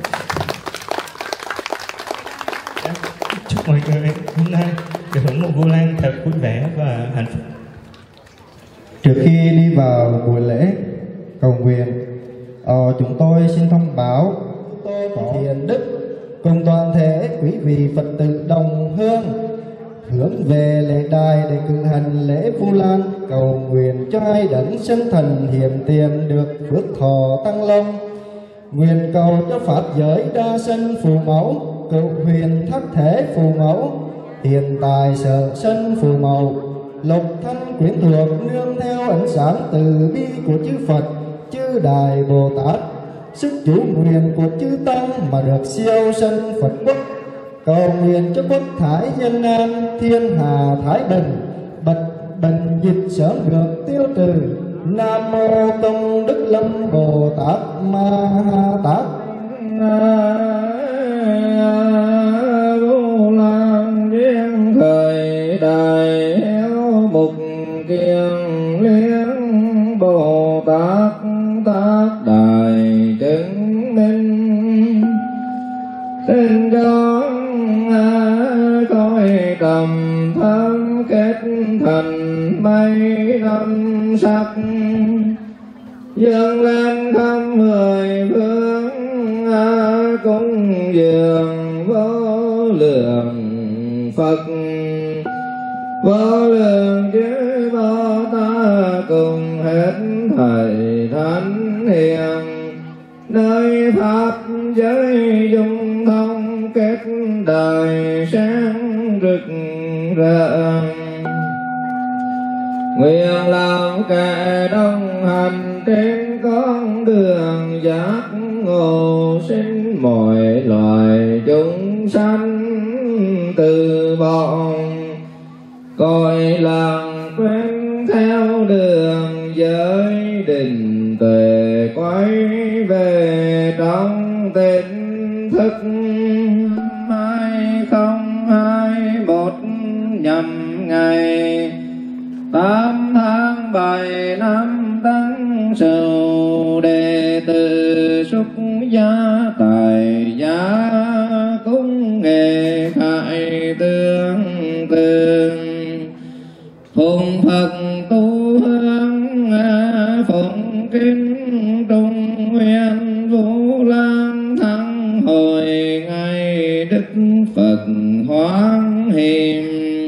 Chúc mọi người hôm nay được hưởng một Vu Lan thật vui vẻ và hạnh phúc. Trước khi đi vào buổi lễ cầu nguyện, chúng tôi xin thông báo tôi có thiện đức cùng toàn thể quý vị Phật tử đồng hương hướng về lễ đài để cử hành lễ Vu Lan, cầu nguyện cho hai đấng sinh thần hiểm tiền được phước thọ tăng long, nguyện cầu cho pháp giới đa sinh phù mẫu, cựu huyền thất thể phù mẫu, hiện tại sở sân phù mẫu, lục thanh quyến thuộc nương theo ánh sáng từ bi của chư Phật, chư Đại Bồ Tát, sức chủ nguyện của chư tăng mà được siêu sanh Phật quốc, cầu nguyện cho quốc thái dân an, thiên hà thái bình, bệnh dịch sớm được tiêu trừ. Nam mô Công Đức Lâm Bồ Tát Ma Ha Tát. Vu Lan duyên khởi đại mục kiền liên Bồ Tát tác đại chứng minh, xin cho coi tầm thâm kết thành mây năm sắc, dâng lên khắp mười phương cúng dường vô lượng Phật, vô lượng chư Bồ Tát cùng hết thầy thánh hiền, nơi pháp giới dung thông kết đời sáng rực rỡ. Nguyện làm kẻ đồng hành trên con đường giác ngộ, sinh mọi loài chúng sanh từ bọn cõi làng quen theo đường giới định tuệ, quay về trong tỉnh thức. 2021 nhằm ngày 8 tháng 7 năm Tân Sửu, đệ tử xuất gia tại gia cúng nghệ khải tương tương, phụng Phật tu hương phụng kinh trung huyền Vu Lan thắng hồi ngày Đức Phật hoan hiểm.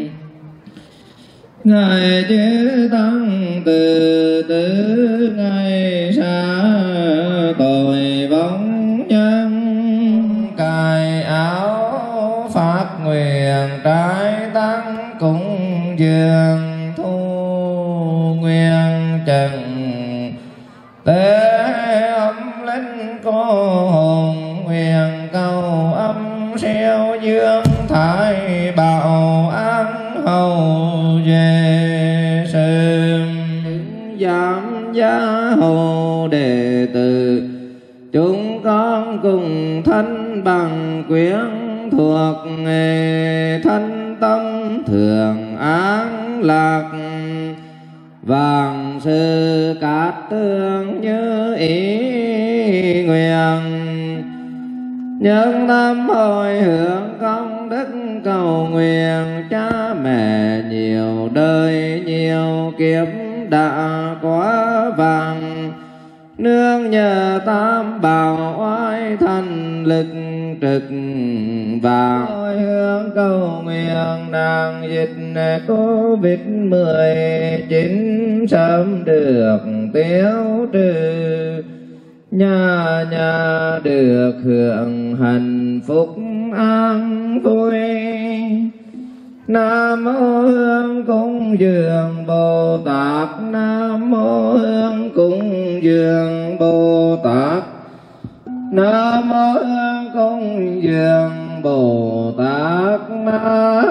Ngài chư tăng từ từ ngày xa tội vong nhân, cài áo phát nguyện trái tăng cúng dường thu nguyện trần tế âm linh cô hồn nguyện cầu âm siêu dương thái bảo an hầu về sơn giảm giá hầu đệ tử chúng con cùng thanh bằng quyến thuộc nghề thanh tâm thường an lạc vàng sư cát tương như ý nguyện nhân tâm hồi hướng công đức cầu nguyện cha mẹ nhiều đời nhiều kiếp đã quá vàng nương nhờ tam bảo oai thần lực trực vàng hồi hướng cầu nguyện nạn dịch Covid-19 sớm được tiêu trừ, nhà nhà được hưởng hạnh phúc an vui. Nam mô Hương cúng dường Bồ Tát, Nam mô Hương cúng dường Bồ Tát, Nam mô Hương cúng dường Bồ Tát Ma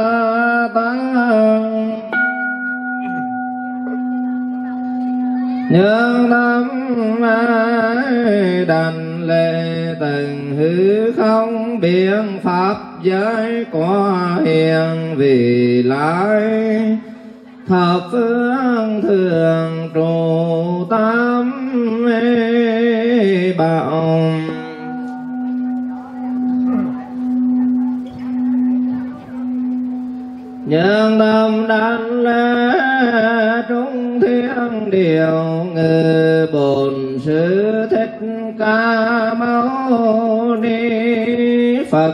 Tát. Nhân tâm đảnh lễ từng hư không biến pháp giới qua hiền vì lai thập phương thường trụ tam bảo. Nhân tâm đảnh lễ trung thiên điều ngự bổn sư thích ca mâu ni Phật.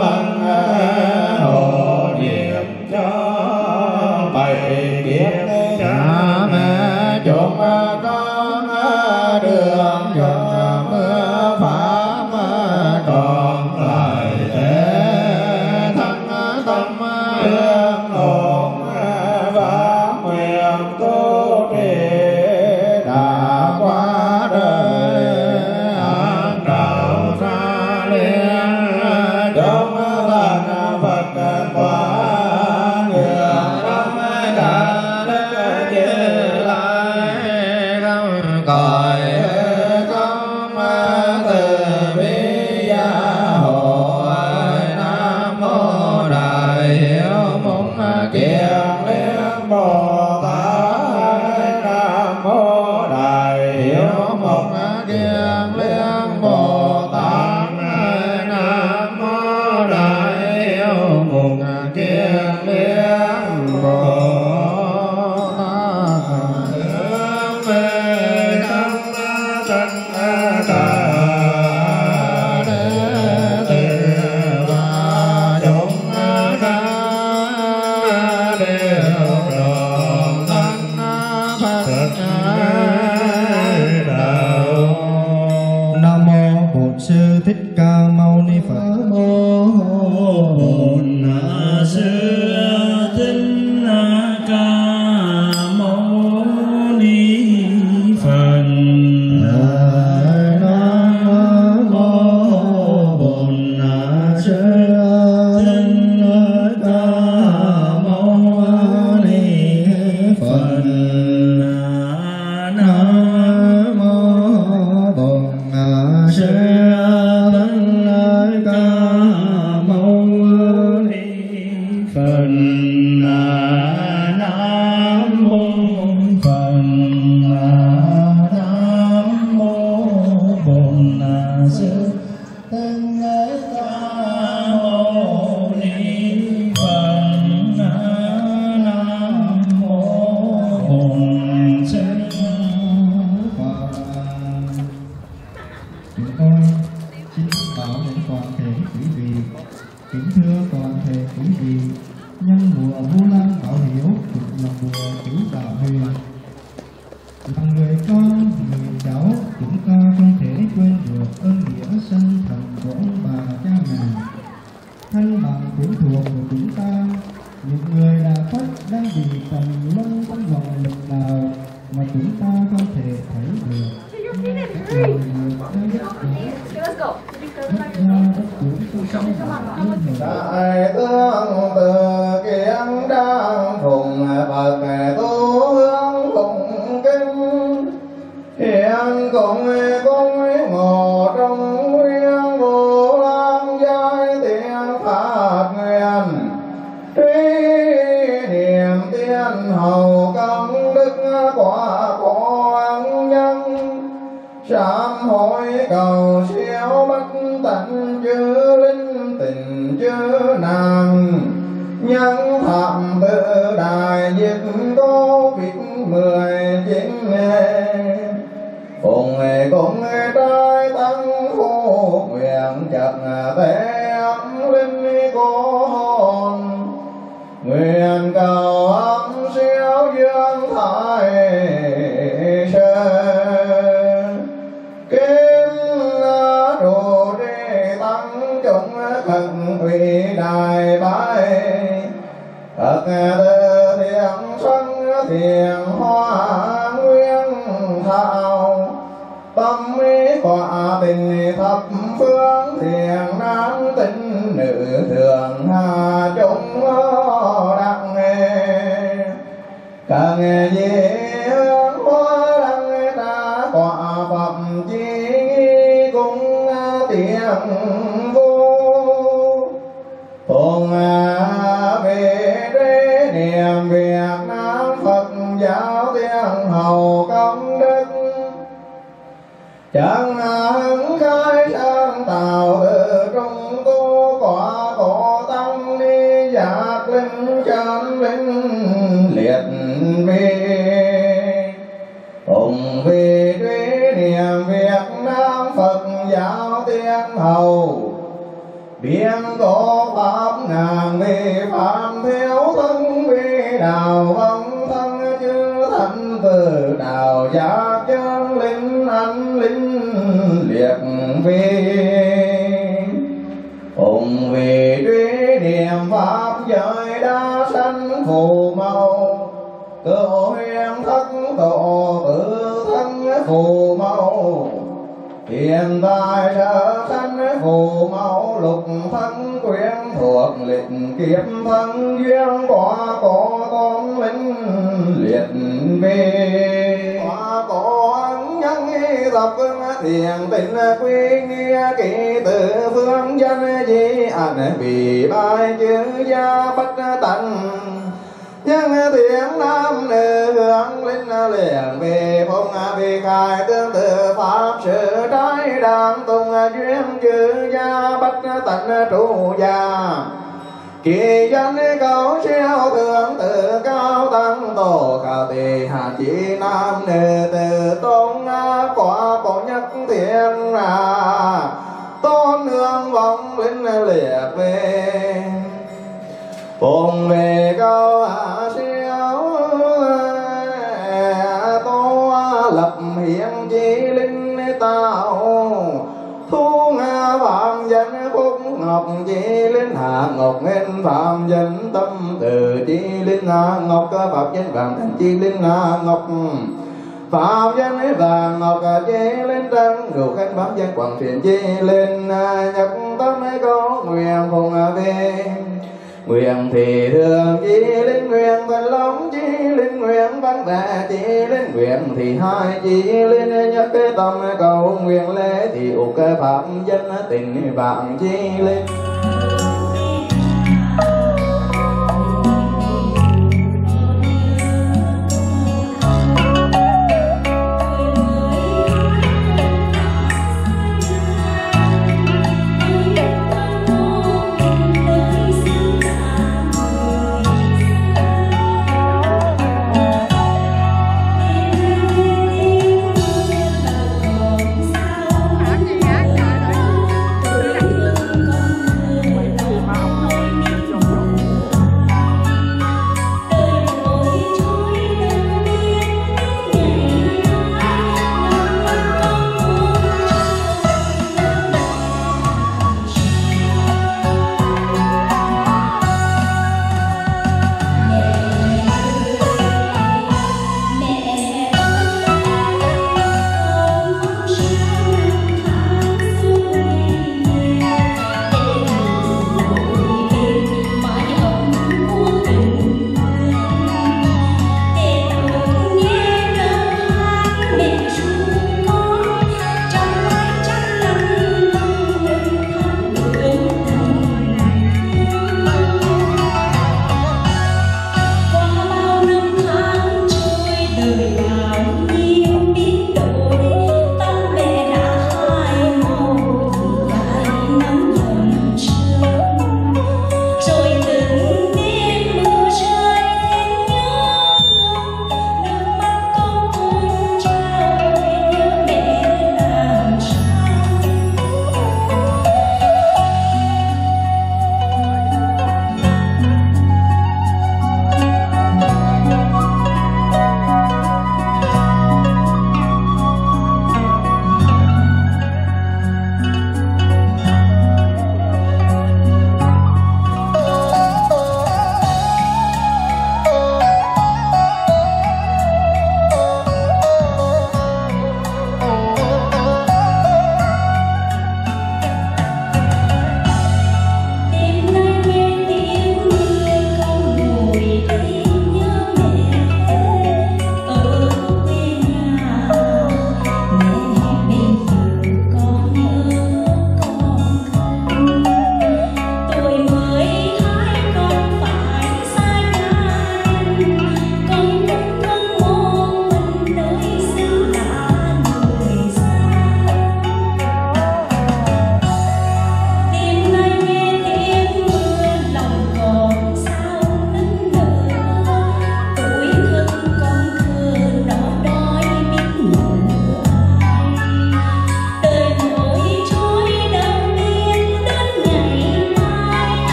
Hãy subscribe cho kênh Ghiền Mì Gõ để không bỏ lỡ cha mẹ chúng con đường cho mưa pháp còn lại thế thân tâm hương hồn và nguyện tu trì đã qua đời an đạo xa liên trong thân Phật quả nguyện tâm cả đức Như Lai không cõi không từ bi gia hộ Nam mô Đại Hiếu Mong Kiền Liên Bồ Tát Nam mô Đại Hiếu Mong Kiền Liên Bồ Tát Nam mô Đại Hiếu Mong Kiền Liên Bồ Tát hướng về tâm thân ta đệ tử và chúng ta đều đồng thân Phật đạo. Nam mô Bổn Sư Thích Ca Mâu Ni Phật. Nam mô Bổn Sư Thích Ca Mâu Ni Phật. Nam mô Bổn Sư Thích Ca Mâu Ni Phật. Nam mô Bổn Sư Thích Ca Mâu Ni Phật. Nam mô Phật. Nam mô Bổn Sư Thích Ca Mâu Ni Phật. Nam mô Bổn Sư Chúng con xin bảo đến toàn thể quý vị, kính thưa toàn thể quý vị, nhân mùa Vu Lan Bảo Hiếu cũng là mùa cứu đạo huyền. Là người con, người cháu, chúng ta không thể quên được ơn nghĩa sinh thành của ông bà cha mẹ, thân bằng quyến thuộc của chúng ta. Những người đã khuất đang bị tầm lâm trong vòng lực đạo mà chúng ta không thể thấy được. Đại tương từ kiến đang phùng bậc tu hướng phụng kinh hiện cùng ngộ trong nguyên vô lang giai tiếng phạt nguyện trí niệm tiên hầu công đức quả con nhân sám hối cầu siêu bất tận chư linh tình chư nàng nhân phạm tự đại diệt Covid-19 cùng cùng trai tăng khu nguyện chặt tế ấm linh cô hồn nguyện cầu ấm siêu dương thái sơn kim đồ trì tăng chúng khẩn ủy đại bái Phật từ thiện xuân thiện hoa nguyên thảo tâm ý quả tình thập phương thiện nam tinh nữ thường hà chúng đặng càng gì hoa đăng ta quả phẩm chi cung tiếng vô cùng về đế niệm Việt Nam Phật giáo tiếng hầu công đức chẳng hứng khai sáng tạo từ trung tu quả cổ tăng ni giác linh chân linh liệt vi cùng vì truy niệm Việt Nam Phật giáo tiếng hầu biên có pháp ngàn vi phạm thiếu thân vi đạo vong thân chư từ đạo giác chân linh anh linh liệt vi hùng vì truy niệm pháp giới đa sanh phù màu cơ huyền thất tổ tự thân phù màu hiện tại trở sanh phù mẫu lục thân quyến thuộc lịch kiếp thân duyên quả có con linh liệt vi quả có ân nhân tập thiền tình quy nghĩa kỹ từ phương danh di ảnh bị bài chữ gia bất tận nhân tiếng nam nữ hướng linh liền về phong vì khai tương tự pháp sự trái đang tung duyên chữ gia bất tận trụ gia kỳ danh cầu siêu thượng tự cao tăng tổ khảo tỳ hạ chỉ nam nữ từ tôn quả cổ nhất thiên tôn hương vọng linh liệt về cùng về cao hạ siêu tô lập hiện chi linh tạo thu nga phạm danh phúc ngọc chi linh hạ ngọc nên phạm danh tâm từ chi linh hạ ngọc pháp danh vàng thành chi linh hạ ngọc phạm danh vàng ngọc chi linh trăng rượu khánh pháp danh quảng thiện chi linh nhật tâm có nguyện phụng về nguyện thì thường chi linh nguyện thành long chi linh nguyện văn vẻ chi linh nguyện thì hai chi linh nhất cái tâm cầu nguyện lễ thì ục pháp danh tình vạn chi linh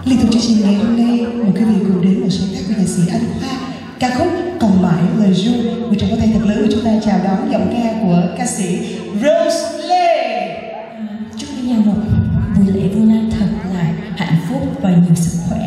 Liên tục chương trình ngày hôm nay, mời quý vị cùng đến một sáng tác của nhạc sĩ Anh Khoa, ca khúc Còn Mãi Lời Ru. Một tràng pháo tay thật lớn để chúng ta chào đón giọng ca của ca sĩ Rose Lê. Chúc cả nhà một buổi lễ Vu Lan thật là hạnh phúc và nhiều sức khỏe.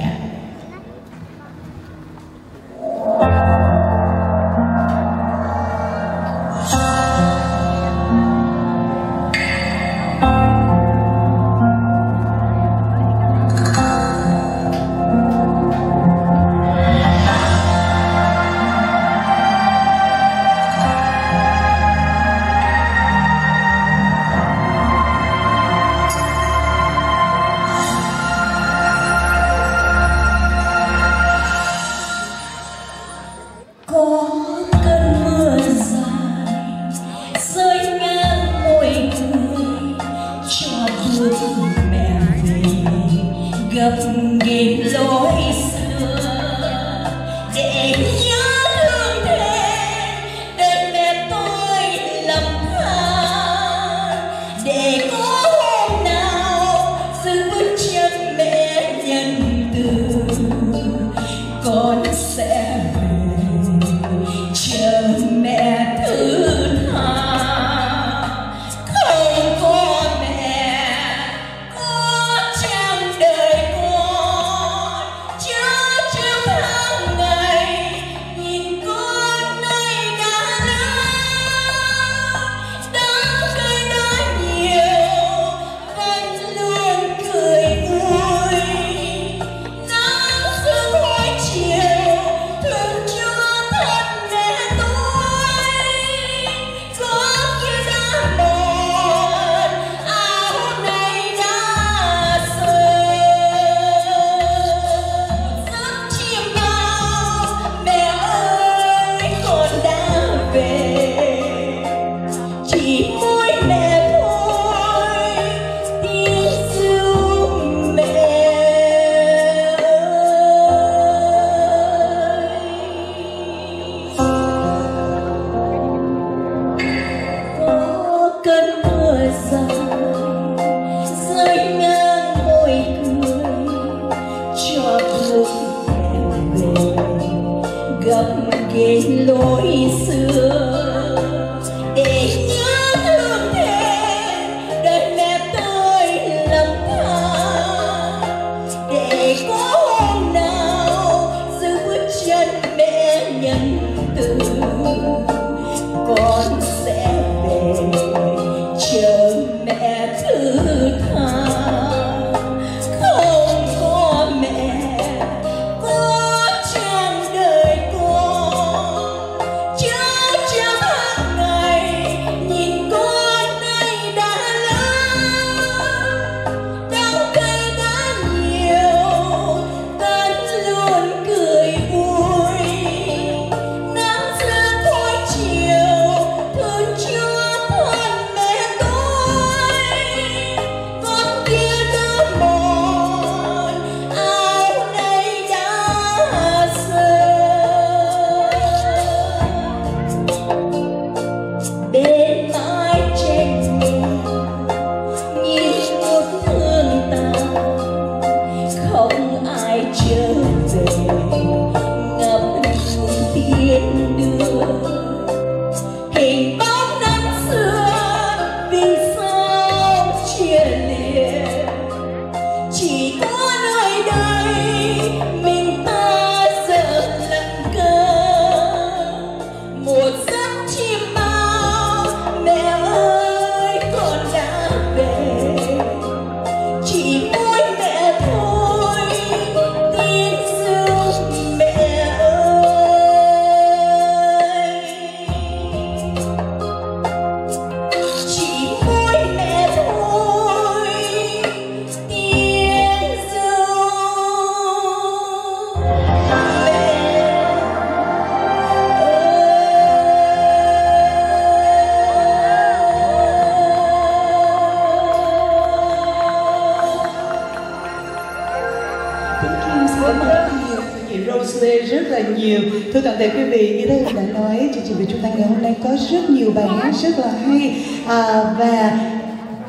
Rất là nhiều. Thưa toàn thể quý vị, như thế đã nói, chương trình của chúng ta ngày hôm nay có rất nhiều bài hát rất là hay và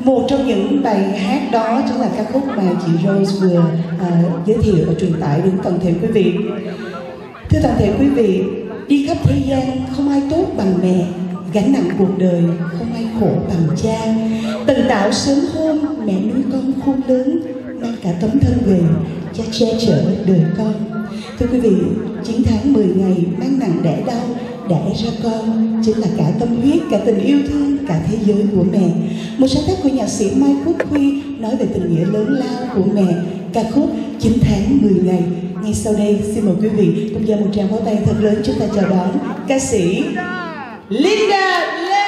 Một trong những bài hát đó chính là ca khúc mà chị Rose vừa giới thiệu và truyền tải đến toàn thể quý vị. Thưa toàn thể quý vị, đi khắp thế gian không ai tốt bằng mẹ, gánh nặng cuộc đời không ai khổ bằng cha. Tần tạo sớm hôm mẹ nuôi con khôn lớn, mang cả tấm thân về cha che chở đời con. Thưa quý vị, 9 tháng 10 ngày mang nặng đẻ đau, đẻ ra con chính là cả tâm huyết, cả tình yêu thương, cả thế giới của mẹ. Một sáng tác của nhạc sĩ Mai Quốc Huy nói về tình nghĩa lớn lao của mẹ, ca khúc 9 tháng 10 ngày. Ngay sau đây xin mời quý vị cùng dành một tràng pháo tay thật lớn chúng ta chào đón ca sĩ Linda Lê.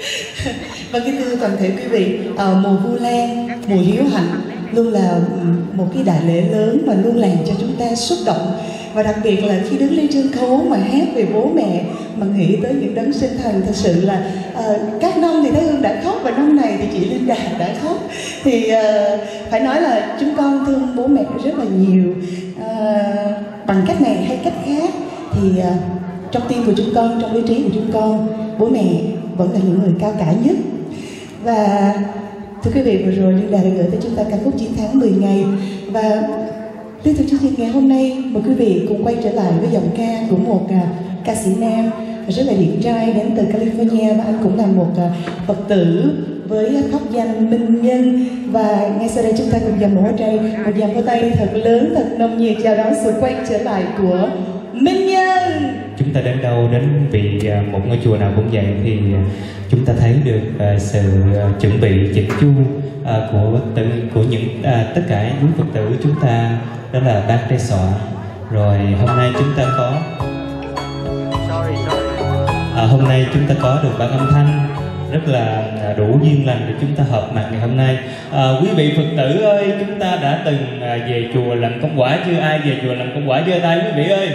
Và kính thưa toàn thể quý vị, mùa Vu Lan, mùa hiếu hạnh luôn là một cái đại lễ lớn mà luôn làm cho chúng ta xúc động. Và đặc biệt là khi đứng lên sân khấu mà hát về bố mẹ, mà nghĩ tới những đấng sinh thành, thật sự là các năm thì Thái Hương đã khóc, và năm này thì chị Linh Đà đã khóc. Thì phải nói là chúng con thương bố mẹ rất là nhiều. Bằng cách này hay cách khác thì trong tim của chúng con, trong lý trí của chúng con, bố mẹ vẫn là những người cao cả nhất. Và thưa quý vị, vừa rồi Linh Đà đã gửi tới chúng ta ca khúc 9 tháng 10 ngày. Và tiếp tục chương trình ngày hôm nay, mời quý vị cùng quay trở lại với giọng ca của một ca sĩ nam rất là điển trai đến từ California, và anh cũng là một Phật tử với pháp danh Minh Nhân. Và ngay sau đây chúng ta cùng dành một tràng vỗ tay thật lớn, thật nồng nhiệt chào đón sự quay trở lại của Minh Nhân. Chúng ta đến đâu, đến vị một ngôi chùa nào cũng vậy, thì chúng ta thấy được sự chuẩn bị chỉnh chu của những tất cả quý Phật tử chúng ta, đó là bát Đế Xọa. Rồi hôm nay chúng ta có hôm nay chúng ta có được bản âm thanh rất là đủ duyên lành để chúng ta hợp mặt ngày hôm nay. Quý vị Phật tử ơi, chúng ta đã từng về chùa làm công quả chưa? Ai về chùa làm công quả giơ tay quý vị ơi.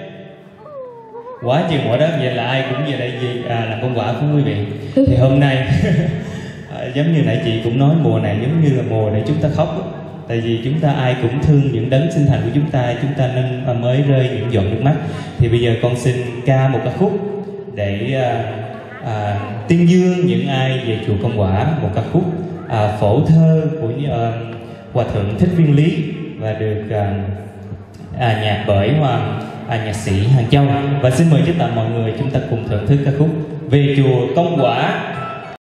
Quá chừng mọi đó, vậy là ai cũng về đây làm công quả của quý vị. Thì hôm nay giống như nãy chị cũng nói, mùa này giống như là mùa để chúng ta khóc. Tại vì chúng ta ai cũng thương những đấng sinh thành của chúng ta nên mới rơi những giọt nước mắt. Thì bây giờ con xin ca một ca khúc để tuyên dương những ai về chùa Công Quả, một ca khúc phổ thơ của Hòa Thượng Thích Viên Lý, và được nhạc bởi nhạc sĩ Hàng Châu. Và xin mời tất cả mọi người chúng ta cùng thưởng thức ca khúc Về Chùa Công Quả.